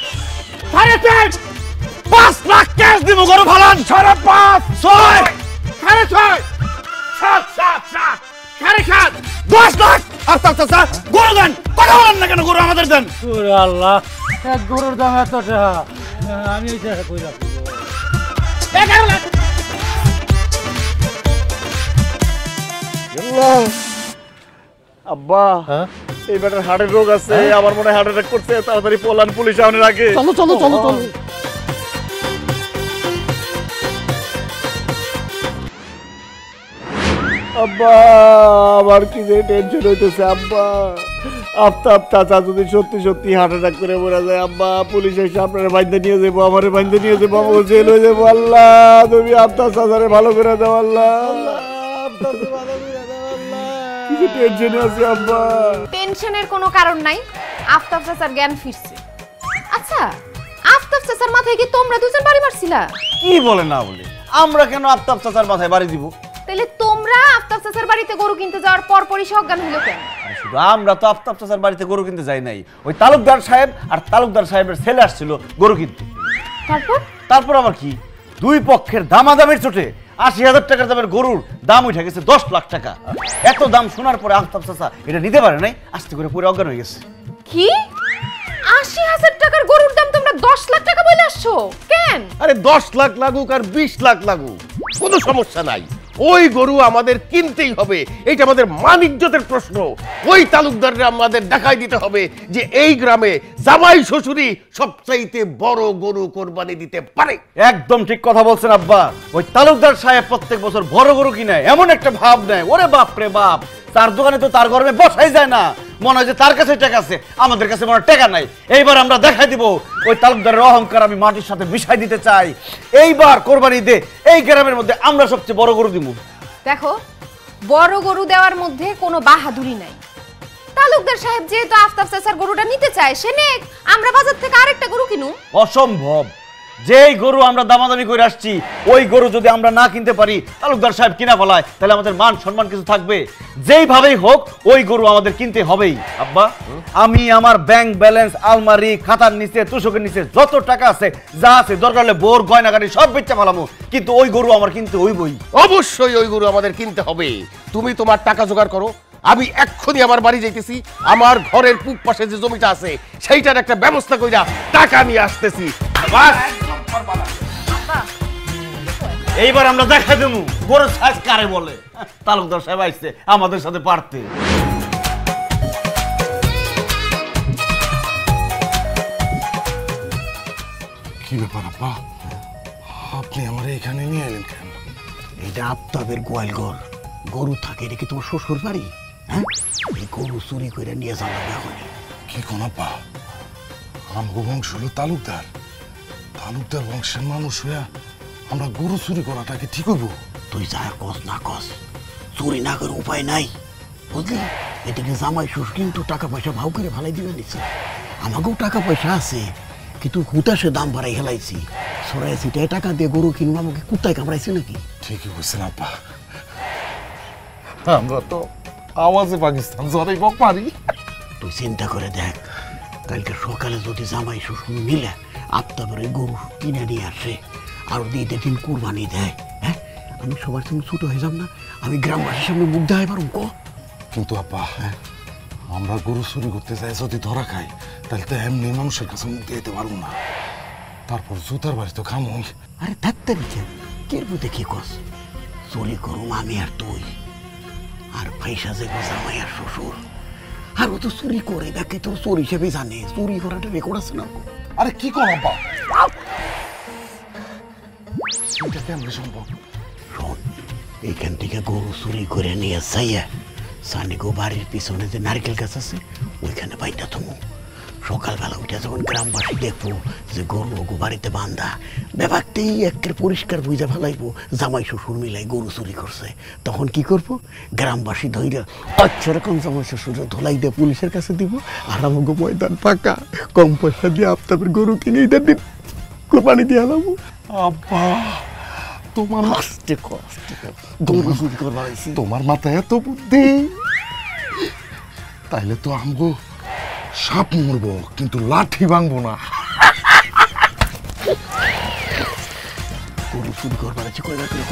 Speaker 14: 3.5,
Speaker 1: 5 লাখ ক্যাশ দিব গরু ফালান।
Speaker 13: 5.5,
Speaker 14: 6, 6.5, 7, 7, 7, 7.5,
Speaker 1: 10 লাখ
Speaker 8: আফতাব চাচা গরু দেন, কথা বলেন না কেন? গরু আমাদের দেন।
Speaker 12: ওরে আল্লাহ, এক গরুর দাম এত টাকা, আমি এই টাকা কই রাখবো?
Speaker 1: আব্বা এই বেটার হার্টের রোগ আছে, আমার মনে হয় হার্ট অ্যাটাক করছে। তাড়াতাড়ি পোলান পুলিশ আনার আগে।
Speaker 9: চলো চলো চলো চলো।
Speaker 1: আব্বা আমার কি যে টেনশন হইতেছে আব্বা। আফতাব চাচা যদি সত্যি সত্যি হার্ট অ্যাটাক করে মরে যায় আব্বা, পুলিশ এসে আপনারা বাইন্দা নিয়ে যাবো, আমারে বাইন্দা নিয়ে যাবো, আমাকে জেল হয়ে যাবো। আল্লাহ তুমি আফতাব চাচারে ভালো করে দাও আল্লাহ। কি টেনশনে আছে আব্বা।
Speaker 4: টেনশনের কোনো কারণ নাই, আফতাব চাচার জ্ঞান ফিরছে। আচ্ছা, আফতাব চাচার মাথায় কি তোমরা দুজন বাড়ি মারছিলা?
Speaker 1: কি বলে না বলে, আমরা কেন আফতাব চাচার মাথায় বাড়ি দিব?
Speaker 4: তাহলে তোমরা আফতাব চাচার বাড়িতে গরু কিনতে যাওয়ার পরপরই সজ্ঞান হলো কেন?
Speaker 1: শুধু আমরা তো আফতাব চাচার বাড়িতে গরু কিনতে যাই নাই, ওই তালুকদার সাহেব আর তালুকদার সাহেবের ছেলে আসছিল গরু কিনতে। তারপর আবার কি, দুই পক্ষের দামাদামির চোটে ৮০,০০০ টাকার দামের গরুর দাম উঠে গেছে ১০ লাখ টাকা। এত দাম শোনার পরে আফতাব চাচা এটা নিতে পারে নাই, আস্তে করে পুরো অজ্ঞান হয়ে গেছে।
Speaker 4: কি ৮০,০০০ টাকার গরুর দাম তোমরা ১০ লাখ টাকা বলে আসছো কেন?
Speaker 3: আরে ১০ লাখ লাগুক আর ২০ লাখ লাগুক কোনো সমস্যা নাই, ওই গরু আমাদের কিনতেই হবে। এটা আমাদের মান ইজ্জতের প্রশ্ন। ওই তালুকদাররা আমাদের দেখাই দিতে হবে যে এই গ্রামে জামাই শ্বশুরই সবচাইতে বড় গরু কোরবানি দিতে পারে।
Speaker 1: একদম ঠিক কথা বলছেন আব্বা। ওই তালুকদার সাহেব প্রত্যেক বছর বড় গরু কিনে এমন একটা ভাব নেয়, ওরে বাপ রে বাপ, তার দোকানে তো তার গরমে বসাই যায় না, মনে হয় যে তার কাছে টাকা আছে, আমাদের কাছে মনে হয় টাকা নাই। এইবার আমরা দেখাই দিব ওই তালুকদারের অহংকার আমি মাটির সাথে মিশাই দিতে চাই। এইবার কোরবানি দে এই গ্রামের মধ্যে আমরা সবচেয়ে বড় গরু দিব।
Speaker 4: দেখো, বড় গরু দেওয়ার মধ্যে কোনো বাহাদুরি নাই। তালুকদার সাহেব যেহেতু আফতাব চাচার গরুটা নিতে চায়, সে নেক, আমরা বাজার থেকে আরেকটা গরু কিনু।
Speaker 1: অসম্ভব। যেই গরু আমরা দামাদামি করে আসছি ওই গরু যদি আমরা না কিনতে পারি, তালুকদার সাহেব কিনা ফেলায়, তাহলে আমাদের মান সম্মান কিছু থাকবে? যেইভাবেই হোক ওই গরু আমাদের কিনতে হবেই। আব্বা, আমি আমার ব্যাংক ব্যালেন্স, আলমারি, খাতার নিচে, তুষকের নিচে যত টাকা আছে, যা আছে, দরকার হলে বোর গয়নাগাড়ি সব বেচে ফেলামো, কিন্তু ওই গরু আমার কিনতে হইবই।
Speaker 3: অবশ্যই ওই গরু আমাদের কিনতে হবে। তুমি তোমার টাকা জোগাড় করো, আমি এক্ষুনি আমার বাড়ি যাইতেছি, আমার ঘরের পূব পাশে যে জমিটা আছে সেইটার একটা ব্যবস্থা কইরা টাকা নিয়ে আসতেছি।
Speaker 1: এইবার আমরা দেখা দেবো গরুর সাইজ কারে বলে। তালুকদার সাহেব আইছে আমাদের সাথে পারতে।
Speaker 13: কি ব্যাপার আব্বা, আপনি আমার এখানে নিয়ে এলেন কেন?
Speaker 15: এটা আফতাবের গোয়াল ঘর, গরু থাকে, এটা কি তোমার শ্বশুর বাড়ি? হ্যাঁ, এই গরু চুরি করে নিয়ে যাবো এখন।
Speaker 13: কি কোন আব্বা, আমগো বংশ হলো তালুকদার, তালুকদার বংশের মানুষ হইয়া আমরা গরু চুরি করাটাকে ঠিক হইব?
Speaker 15: তুই যা কস না কস, চুরি না করে উপায় নাই, বুঝলি? এটাকে জামাই শ্বশুর কিন্তু টাকা পয়সা ভাও করে ভালাই দিবে নিচ্ছে। আমাকেও টাকা পয়সা আছে, কিন্তু হুতাশে দাম বাড়াই হেলাইছি, সরাইছি, টাকা দিয়ে গরু কিনবো, আমাকে কুত্তায় কামড়াইছে নাকি?
Speaker 13: ঠিকই বলছেন আব্বা, আমরা তো আওয়াজে পাকিস্তান জরাই বক মারি।
Speaker 15: তুই চিন্তা করে দেখ, কালকে সকালে যদি জামাই শ্বশুর মিলে আফতাবের গরু কিনে নিয়ে আসে আর ঈদের দিন কুরবানি দেয়, হ্যাঁ, আমি সবার সঙ্গে ছোট হয়ে যাব না? আমি গ্রামবাসীর সামনে মুখ দেখাই পারুম ক?
Speaker 13: কিন্তু আব্বা, আমরা গরু চুরি করতে যাই যদি ধরা খাই, তাহলে তো এমনি মানুষের কাছে মুখ দিতে পারবো না, তারপর জুতার বাড়ি তো খাম হই।
Speaker 15: আরে ডাক্তারি কে বুঝে কি কস? চুরি করুম আমি আর তুই, আর পয়সা যে জামাই আর শ্বশুর, আর ও তো চুরি করে, দেখে তোর চোর হিসেবে জানে, চুরি করাটা রেকর্ড আছে না?
Speaker 13: আরে কি কর আব্বা, এটা কেমন সম্ভব?
Speaker 15: শোন, এইখান থেকে গরু চুরি করে নিয়ে যাইয়া সানিগো বাড়ির পিছনে যে নারকেল গাছ আছে ওইখানে বাইটা থমু। সকালবেলা উঠে যখন গ্রামবাসী দেখবো যে গরু ওগো বাড়িতে বান্ধা, ব্যাপারটাই একের পরিষ্কার বুঝে ফেলাইবো জামাই শ্বশুর মিলাই গরু চুরি করছে, তখন কি করবো? গ্রামবাসী ধৈর্য আচ্ছা রকম জামাই শ্বশুর ধোলাই দিয়ে পুলিশের কাছে দিব, আর আমাকে ময়দান ফাঁকা, কম পয়সা দিয়ে আফতাবের গরু কিনে ঈদের দিন কোরবানি দিয়ে আলাবো।
Speaker 13: আব্বা, তোমার
Speaker 15: আস্তে কষ্ট গরু চুরি করবা হয়েছি,
Speaker 13: তোমার মাথায় এত বুদ্ধি, তাইলে তো আমগো সাপ মরবো কিন্তু লাঠি ভাঙবো না।
Speaker 15: গরু চুরি করবা হয়েছি কয়লা করে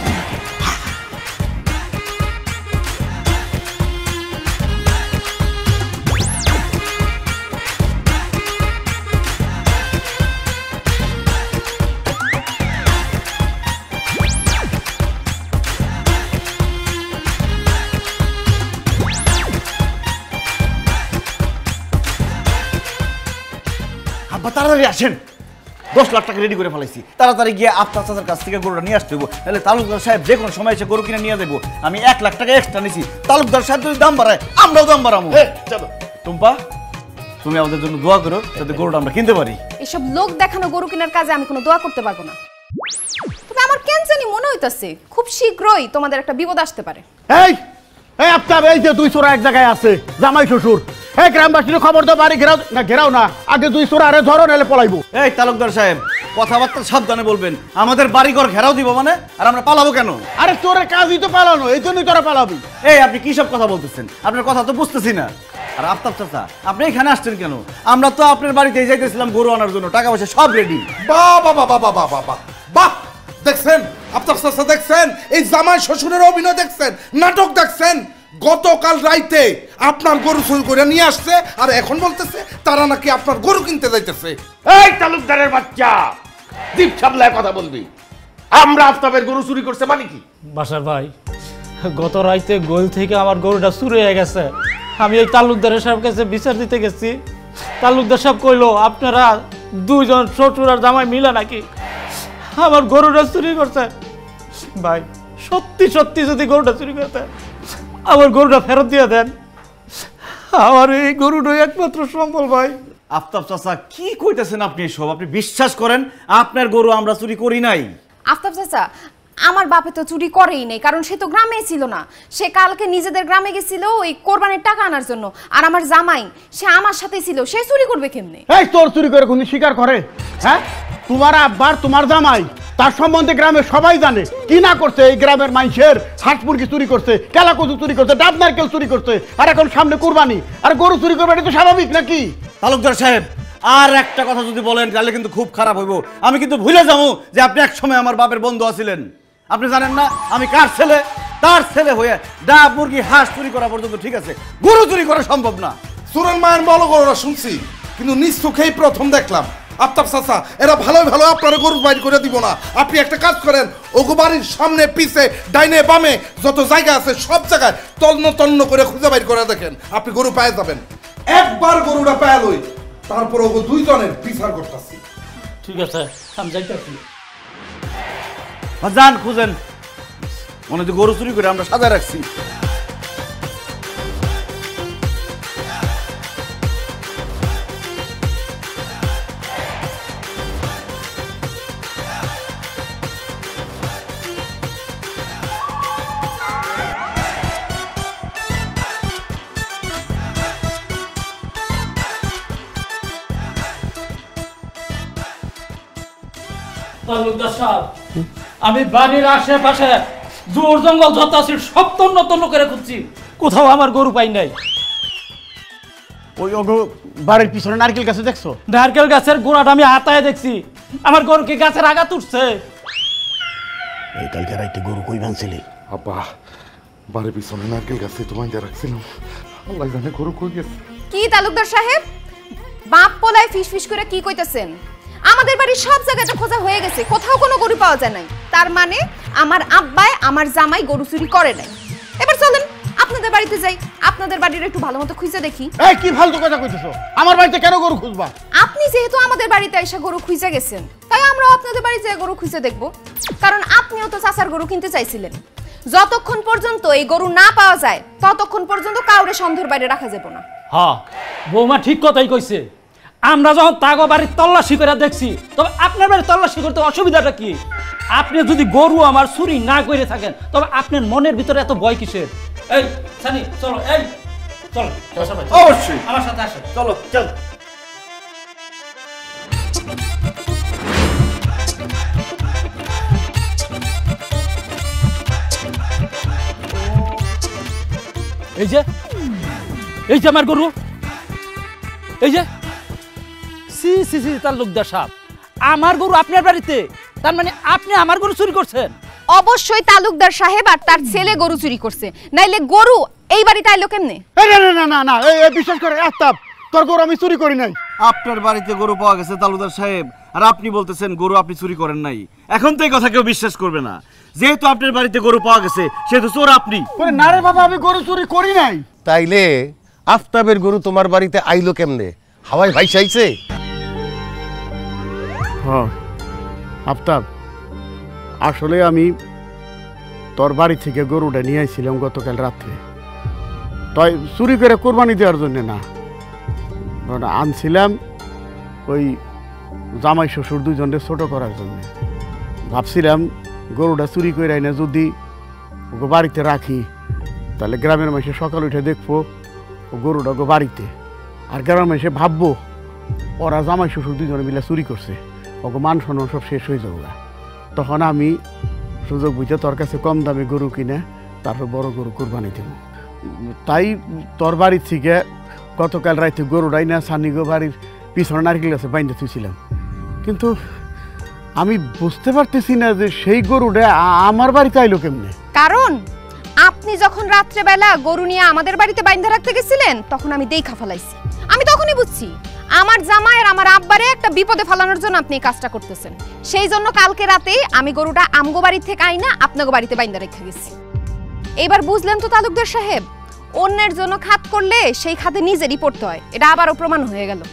Speaker 1: আব্বা তাড়াতাড়ি আসেন, 10 লাখ টাকা রেডি করে ফেলাইছি, তাড়াতাড়ি গিয়ে আফতাব চাচার কাছ থেকে গরুটা নিয়ে আসতে হইব, নাহলে তালুকদার সাহেব যে কোনো সময় এসে গরু কিনে নিয়ে যাবো। আমি 1 লাখ টাকা এক্সট্রা নিছি, তালুকদার সাহেব যদি দাম বাড়ায় আমরাও দাম বাড়াবো।
Speaker 3: চলো
Speaker 1: টুম্পা, তুমি আমাদের জন্য দোয়া করো যাতে গরুটা আমরা কিনতে পারি।
Speaker 4: এসব লোক দেখানো গরু কেনার কাজে আমি কোনো দোয়া করতে পারবো না। তবে আমার কেন জানি মনে হইতাছে খুব শীঘ্রই তোমাদের একটা বিপদ আসতে পারে।
Speaker 14: এই এই আফতাব, এই যে 2 চোরা এক জায়গায় আছে, জামাই শ্বশুর, এই গ্রামবাসীর খবর তো বাড়ি ঘেরাও না, ঘেরাও না, আগে 2 চোরা আরে ধরো নাহলে পলাইবো।
Speaker 1: এই তালুকদার সাহেব, কথাবার্তা সাবধানে বলবেন, আমাদের বাড়িঘর ঘেরাও দিব মানে, আর আমরা পালাবো কেন?
Speaker 14: আরে তোরের কাজই তো পালানো, এই জন্যই তোরা পালাবি।
Speaker 1: এই আপনি কি সব কথা বলতেছেন? আপনার কথা তো বুঝতেছি না। আর আফতাব চাচা, আপনি এখানে আসছেন কেন? আমরা তো আপনার বাড়িতে যাইতেছিলাম গরু আনার জন্য, টাকা পয়সা সব রেডি।
Speaker 13: বাহ বাহ বাহ বাহ বাহ বাহ বাহ, দেখছেন আফতাব চাচা, দেখছেন এই জামাই শ্বশুরের অভিনয়, দেখছেন নাটক, দেখছেন গতকাল রাইতে আপনার গরু চুরি করে নিয়ে আসছে, আর এখন বলতেছে তারা নাকি আপনার গরু কিনতে যাইতেছে।
Speaker 3: এই তালুকদারের বাচ্চা, জিভ সামলায় কথা বলবি। আমরা আফতাবের গরু চুরি করছে মানে কি?
Speaker 12: বাসার ভাই, গত রাইতে গোল থেকে আমার গরুটা চুরি হয়ে গেছে। আমি এই তালুকদারের সাহেব কাছে বিচার দিতে গেছি, তালুকদার সাহেব কইলো আপনারা 2 জন শ্বশুর আর জামাই মিলে নাকি আমার গরুটা চুরি করছে। ভাই সত্যি সত্যি যদি গরুটা চুরি করতে, আমার গরুটা ফেরত দিয়ে দেন, আমার এই গরুটাই একমাত্র সম্বল। ভাই
Speaker 1: আফতাব চাচা, কি কইতেছেন আপনি এসব? আপনি বিশ্বাস করেন আপনার গরু আমরা চুরি করি নাই।
Speaker 4: আফতাব চাচা, আমার বাপে তো চুরি করেই নেই, কারণ সে তো গ্রামে ছিল না। সে কালকে নিজেদের গ্রামে গেছিল ওই কোরবানির টাকা আনার জন্য। আর আমার জামাই, সে আমার সাথে ছিল, সে চুরি করবে কেমনে?
Speaker 14: এই তোর চুরি করে কোন স্বীকার করে? হ্যাঁ, তোমার আব্বার তোমার জামাই, তার সম্বন্ধে গ্রামের সবাই জানে কি না করছে। এই গ্রামের মানুষের হাঁস মুরগি চুরি করছে, কেলা কচু চুরি করছে, ডাব নারকেল চুরি করছে, আর এখন সামনে কুরবানি, আর গরু চুরি করবে, এটা তো স্বাভাবিক নাকি?
Speaker 1: তালুকদার সাহেব, আর একটা কথা যদি বলেন তাহলে কিন্তু খুব খারাপ হইব। আমি কিন্তু ভুলে যাবো যে আপনি এক সময় আমার বাপের বন্ধু আছিলেন। আপনি জানেন না আমি কার ছেলে? তার ছেলে হয়ে ডাব মুরগি হাঁস চুরি করা পর্যন্ত ঠিক আছে, গরু চুরি করা সম্ভব না।
Speaker 13: সুরেন মায়ের বলো গরুরা শুনছি, কিন্তু নিজ চোখেই প্রথম দেখলাম। আফতাব চাচা, এরা ভালো ভালো আপনারা গরু বাইর করে দিব না। আপনি একটা কাজ করেন, ওগো বাড়ির সামনে পিছে ডাইনে বামে যত জায়গা আছে সব জায়গায় তন্ন তন্ন করে খুঁজে বাইর করে দেখেন, আপনি গরু পেয়ে যাবেন। একবার গরুটা পেয়ে লই, তারপর ওগো 2 জনের বিচার করতেছি।
Speaker 12: ঠিক আছে, আমি যাইতেছি।
Speaker 1: যান খুঁজেন, মনে হচ্ছে গরু চুরি করে আমরা সাজায় রাখছি।
Speaker 12: তালুকদার সাহেব, আমি বাড়ির আশেপাশে জোর জঙ্গল যত আছে সব তন্ন তন্ন করে খুঁজছি, কোথাও আমার গরু পাই নাই।
Speaker 14: ওই বাড়ির পিছনে নারকেল গাছে দেখছো?
Speaker 12: নারকেল গাছের গোড়াটা আমি হাতায় দেখছি, আমার গরু কি গাছের আঘাত উঠছে?
Speaker 15: এই কালকে রাইতে গরু কই ভাঙছিলি?
Speaker 13: আব্বা, বাড়ির পিছনে নারকেল গাছে তোমায় দিয়ে রাখছিলাম, আল্লাহ জানে গরু কই গেছে।
Speaker 4: কি তালুকদার সাহেব, বাপ পোলায় ফিস ফিস করে কি কইতাছেন? আমাদের বাড়ির সব জায়গাতে খোঁজা হয়ে গেছে, কোথাও কোনো গরু পাওয়া যায় নাই। তার মানে আমার আব্বাই আমার জামাই গরু চুরি করে নাই। এবার চলেন আপনাদের বাড়িতে যাই, আপনাদের বাড়ির একটু ভালো মতো খুঁজে দেখি।
Speaker 14: এই কি ফালতু কথা কইতেছো? আমার বাড়িতে কেন গরু খুঁজবা?
Speaker 4: আপনি যেহেতু আমাদের বাড়িতে এসে গরু খুঁজে গেছেন, তাই আমরাও আপনাদের বাড়িতে গরু খুঁজে দেখব। কারণ আপনিও তো চাচার গরু কিনতে চাইছিলেন। যতক্ষণ পর্যন্ত এই গরু না পাওয়া যায় ততক্ষণ পর্যন্ত কাউরে সন্দেহের বাইরে রাখা যাবে না।
Speaker 12: হ্যাঁ, বৌমা ঠিক কথাই কইছে। আমরা যখন তাগো বাড়ির তল্লাশি করে দেখছি, তবে আপনার বাড়ির তল্লাশি করতে অসুবিধাটা কি? আপনি যদি গরু আমার চুরি না করে থাকেন, তবে আপনার মনের ভিতরে এত ভয় কিসের? এই সানি, চলো, এই চলো,
Speaker 1: অবশ্যই
Speaker 12: আমার সাথে আসো,
Speaker 1: চলো চল।
Speaker 12: এই যে আমার গরু, এই যে সি সি সি তালুকদার সাহেব, আমার গরু আপনার বাড়িতে, তার মানে আপনি আমার গরু চুরি করছেন?
Speaker 4: অবশ্যই তালুকদার সাহেব আর তার ছেলে গরু চুরি করছে, নাইলে গরু এই বাড়িতে আইলো কেমনে?
Speaker 14: না না না না না, এই বিশ্বাস করে আফতাব, তোর গরু আমি চুরি করি নাই।
Speaker 1: আপনার বাড়িতে গরু পাওয়া গেছে তালুকদার সাহেব, আর আপনি বলতেছেন গরু আপনি চুরি করেন নাই। এখন তো এই কথা কেউ বিশ্বাস করবে না। যেহেতু আপনার বাড়িতে গরু পাওয়া গেছে, সেহেতু চোর আপনি।
Speaker 14: না রে বাবা, আমি গরু চুরি করি নাই।
Speaker 3: তাইলে আফতাবের গরু তোমার বাড়িতে আইলো কেমনে? হাওয়ায় ভাইসাইছে?
Speaker 14: হ্যাঁ আফতাব, আসলে আমি তোর বাড়ি থেকে গরুটা নিয়ে আইছিলাম গতকাল রাত্রে। তাই চুরি করে কোরবানি দেওয়ার জন্য না, আনছিলাম ওই জামাই শ্বশুর দুজনকে ছোট করার জন্য। ভাবছিলাম গরুটা চুরি করে এনে যদি ওকে বাড়িতে রাখি তাহলে গ্রামের মানুষে সকাল উঠে দেখবো ও গরুটা ওকে বাড়িতে, আর গ্রামের মানুষে ভাববো ওরা জামাই শ্বশুর দুজনে মিলে চুরি করছে, ওকে মান সম্মান সব শেষ হয়ে যাবো। তখন আমি সুযোগ বুঝে তোর কাছে কম দামে গরু কিনে তারপর বড় গরু কোরবানি দেব। তাই তোর বাড়ির থেকে গতকাল রাইতে গরুটাই না সানিগো বাড়ির পিছনে নারকেল গাছে বাইন্ধে থুইছিলাম, কিন্তু আমি বুঝতে পারতেছি না যে সেই গরুটা আমার বাড়িতে আইলো কেমনে।
Speaker 4: কারণ আপনি যখন রাত্রেবেলা গরু নিয়ে আমাদের বাড়িতে বাইন্ধা রাখতে গেছিলেন তখন আমি দেখা ফেলাইছি। আমি তখনই বুঝছি আমার জামাই আর আমার আব্বারে একটা বিপদে ফেলানোর জন্য আপনি এই কাজটা করতেছেন। সেই জন্য কালকে রাতেই আমি গরুটা আমগো বাড়ি থেকে আইনা আপনাগো বাড়িতে বাইন্ধা রেখে গেছি। এবার বুঝলেন তো তালুকদার সাহেব, অন্যের জন্য খাত করলে সেই খাতে নিজেরই পড়তে হয়, এটা আবারও প্রমাণ হয়ে গেল।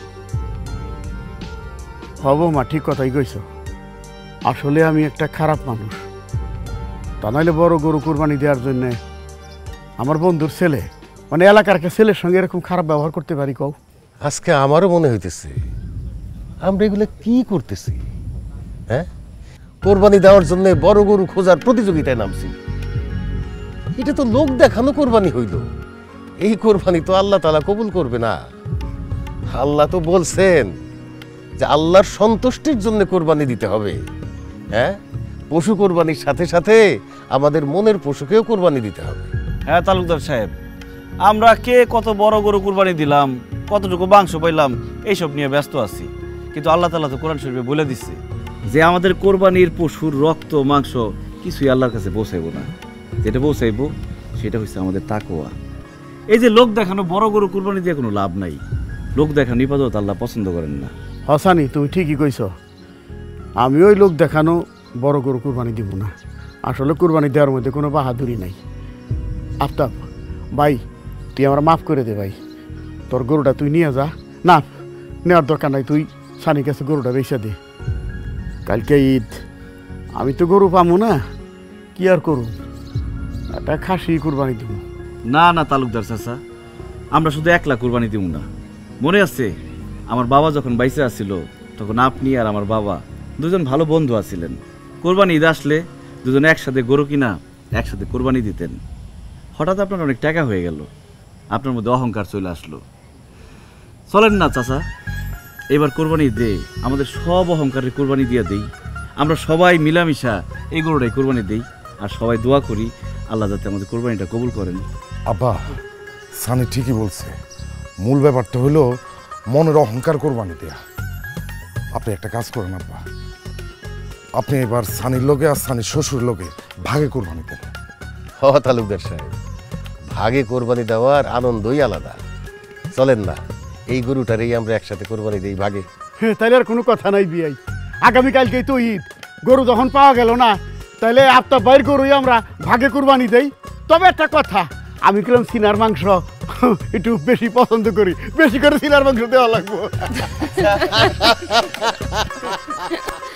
Speaker 14: হব মা, ঠিক কথাই কইছ। আসলে আমি একটা খারাপ মানুষ, তা নাহলে বড় গরু কোরবানি দেওয়ার জন্য আমার বন্ধুর ছেলে মানে এলাকার একটা ছেলের সঙ্গে এরকম খারাপ ব্যবহার করতে পারি কও?
Speaker 3: আজকে আমারও মনে হইতেছে আমরা এগুলো কি করতেছি। হ্যাঁ, কোরবানি দেওয়ার জন্য বড় গরু খোঁজার প্রতিযোগিতায় নামছি, এটা তো লোক দেখানো কোরবানি হইল। এই কোরবানি তো আল্লাহ তাআলা কবুল করবে না। আল্লাহ তো বলছেন যে আল্লাহর সন্তুষ্টির জন্য কোরবানি দিতে হবে। হ্যাঁ, পশু কোরবানির সাথে সাথে আমাদের মনের পশুকেও কোরবানি দিতে হবে।
Speaker 1: হ্যাঁ তালুকদার সাহেব, আমরা কে কত বড় গরু কুরবানি দিলাম, কতটুকু মাংস পাইলাম, এইসব নিয়ে ব্যস্ত আছি। কিন্তু আল্লাহ তাআলা তো কোরআন শরীফে বলে দিচ্ছে যে আমাদের কোরবানির পশুর রক্ত মাংস কিছুই আল্লাহর কাছে পৌঁছাইব না, যেটা পৌঁছাইব সেটা হচ্ছে আমাদের তাকওয়া। এই যে লোক দেখানো বড় গরু কুরবানি দিয়ে কোনো লাভ নাই, লোক দেখানো ইবাদত আল্লাহ পছন্দ করেন না।
Speaker 14: হাসানি, তুমি ঠিকই কইছ। আমি ওই লোক দেখানো বড় গরু কুরবানি দিব না। আসলে কুরবানি দেওয়ার মধ্যে কোনো বাহাদুরি নাই। আফতাব ভাই, তুই আমার মাফ করে দে ভাই, তোর গরুটা তুই নিয়ে যা। না, নেওয়ার দরকার নাই, তুই সানির কাছে গরুটা বেচে দে। কালকে ঈদ, আমি তো গরু পাবো না, কি আর করু, একটা খাসি কুরবানি দিব।
Speaker 1: না না তালুকদার চাচা, আমরা শুধু একলা কুরবানি দিব না। মনে আছে আমার বাবা যখন বাইসে আসছিল তখন আপনি আর আমার বাবা দুজন ভালো বন্ধু আছিলেন। কোরবানি ঈদ আসলে দুজনে একসাথে গরু কিনা একসাথে কোরবানি দিতেন। হঠাৎ আপনার অনেক টাকা হয়ে গেল, আপনার মধ্যে অহংকার চলে আসলো। চলেন না চাচা, এবার কোরবানি দে আমাদের সব অহংকারের কোরবানি দিয়ে দেই, আমরা সবাই মিলামিশা এই গরুটাই কোরবানি দেই, আর সবাই দোয়া করি আল্লাহ যাতে আমাদের কোরবানিটা কবুল করেন।
Speaker 13: আব্বা, সানি ঠিকই বলছে, মূল ব্যাপারটা হলো মনের অহংকার কোরবানি দেয়া। আপনি একটা কাজ করেন আব্বা, আপনি এবার সানির লোকে আর সানির শ্বশুর লোকে ভাগে কোরবানি দেন।
Speaker 3: হ তালুকদার সাহেব, ভাগে কোরবানি দেওয়ার আনন্দই আলাদা। চলেন না, এই গরুটারই আমরা একসাথে কোরবানি দিই ভাগে।
Speaker 14: হ্যাঁ, তাহলে আর কোনো কথা নাই বিয়াই, আগামীকালকেই তো ঈদ, গরু যখন পাওয়া গেল না তাহলে আপনার বাইর গরুই আমরা ভাগে কোরবানি দেই। তবে একটা কথা, আমি কিরম সিনার মাংস একটু বেশি পছন্দ করি, বেশি করে সিনার মাংস দেওয়া লাগবো।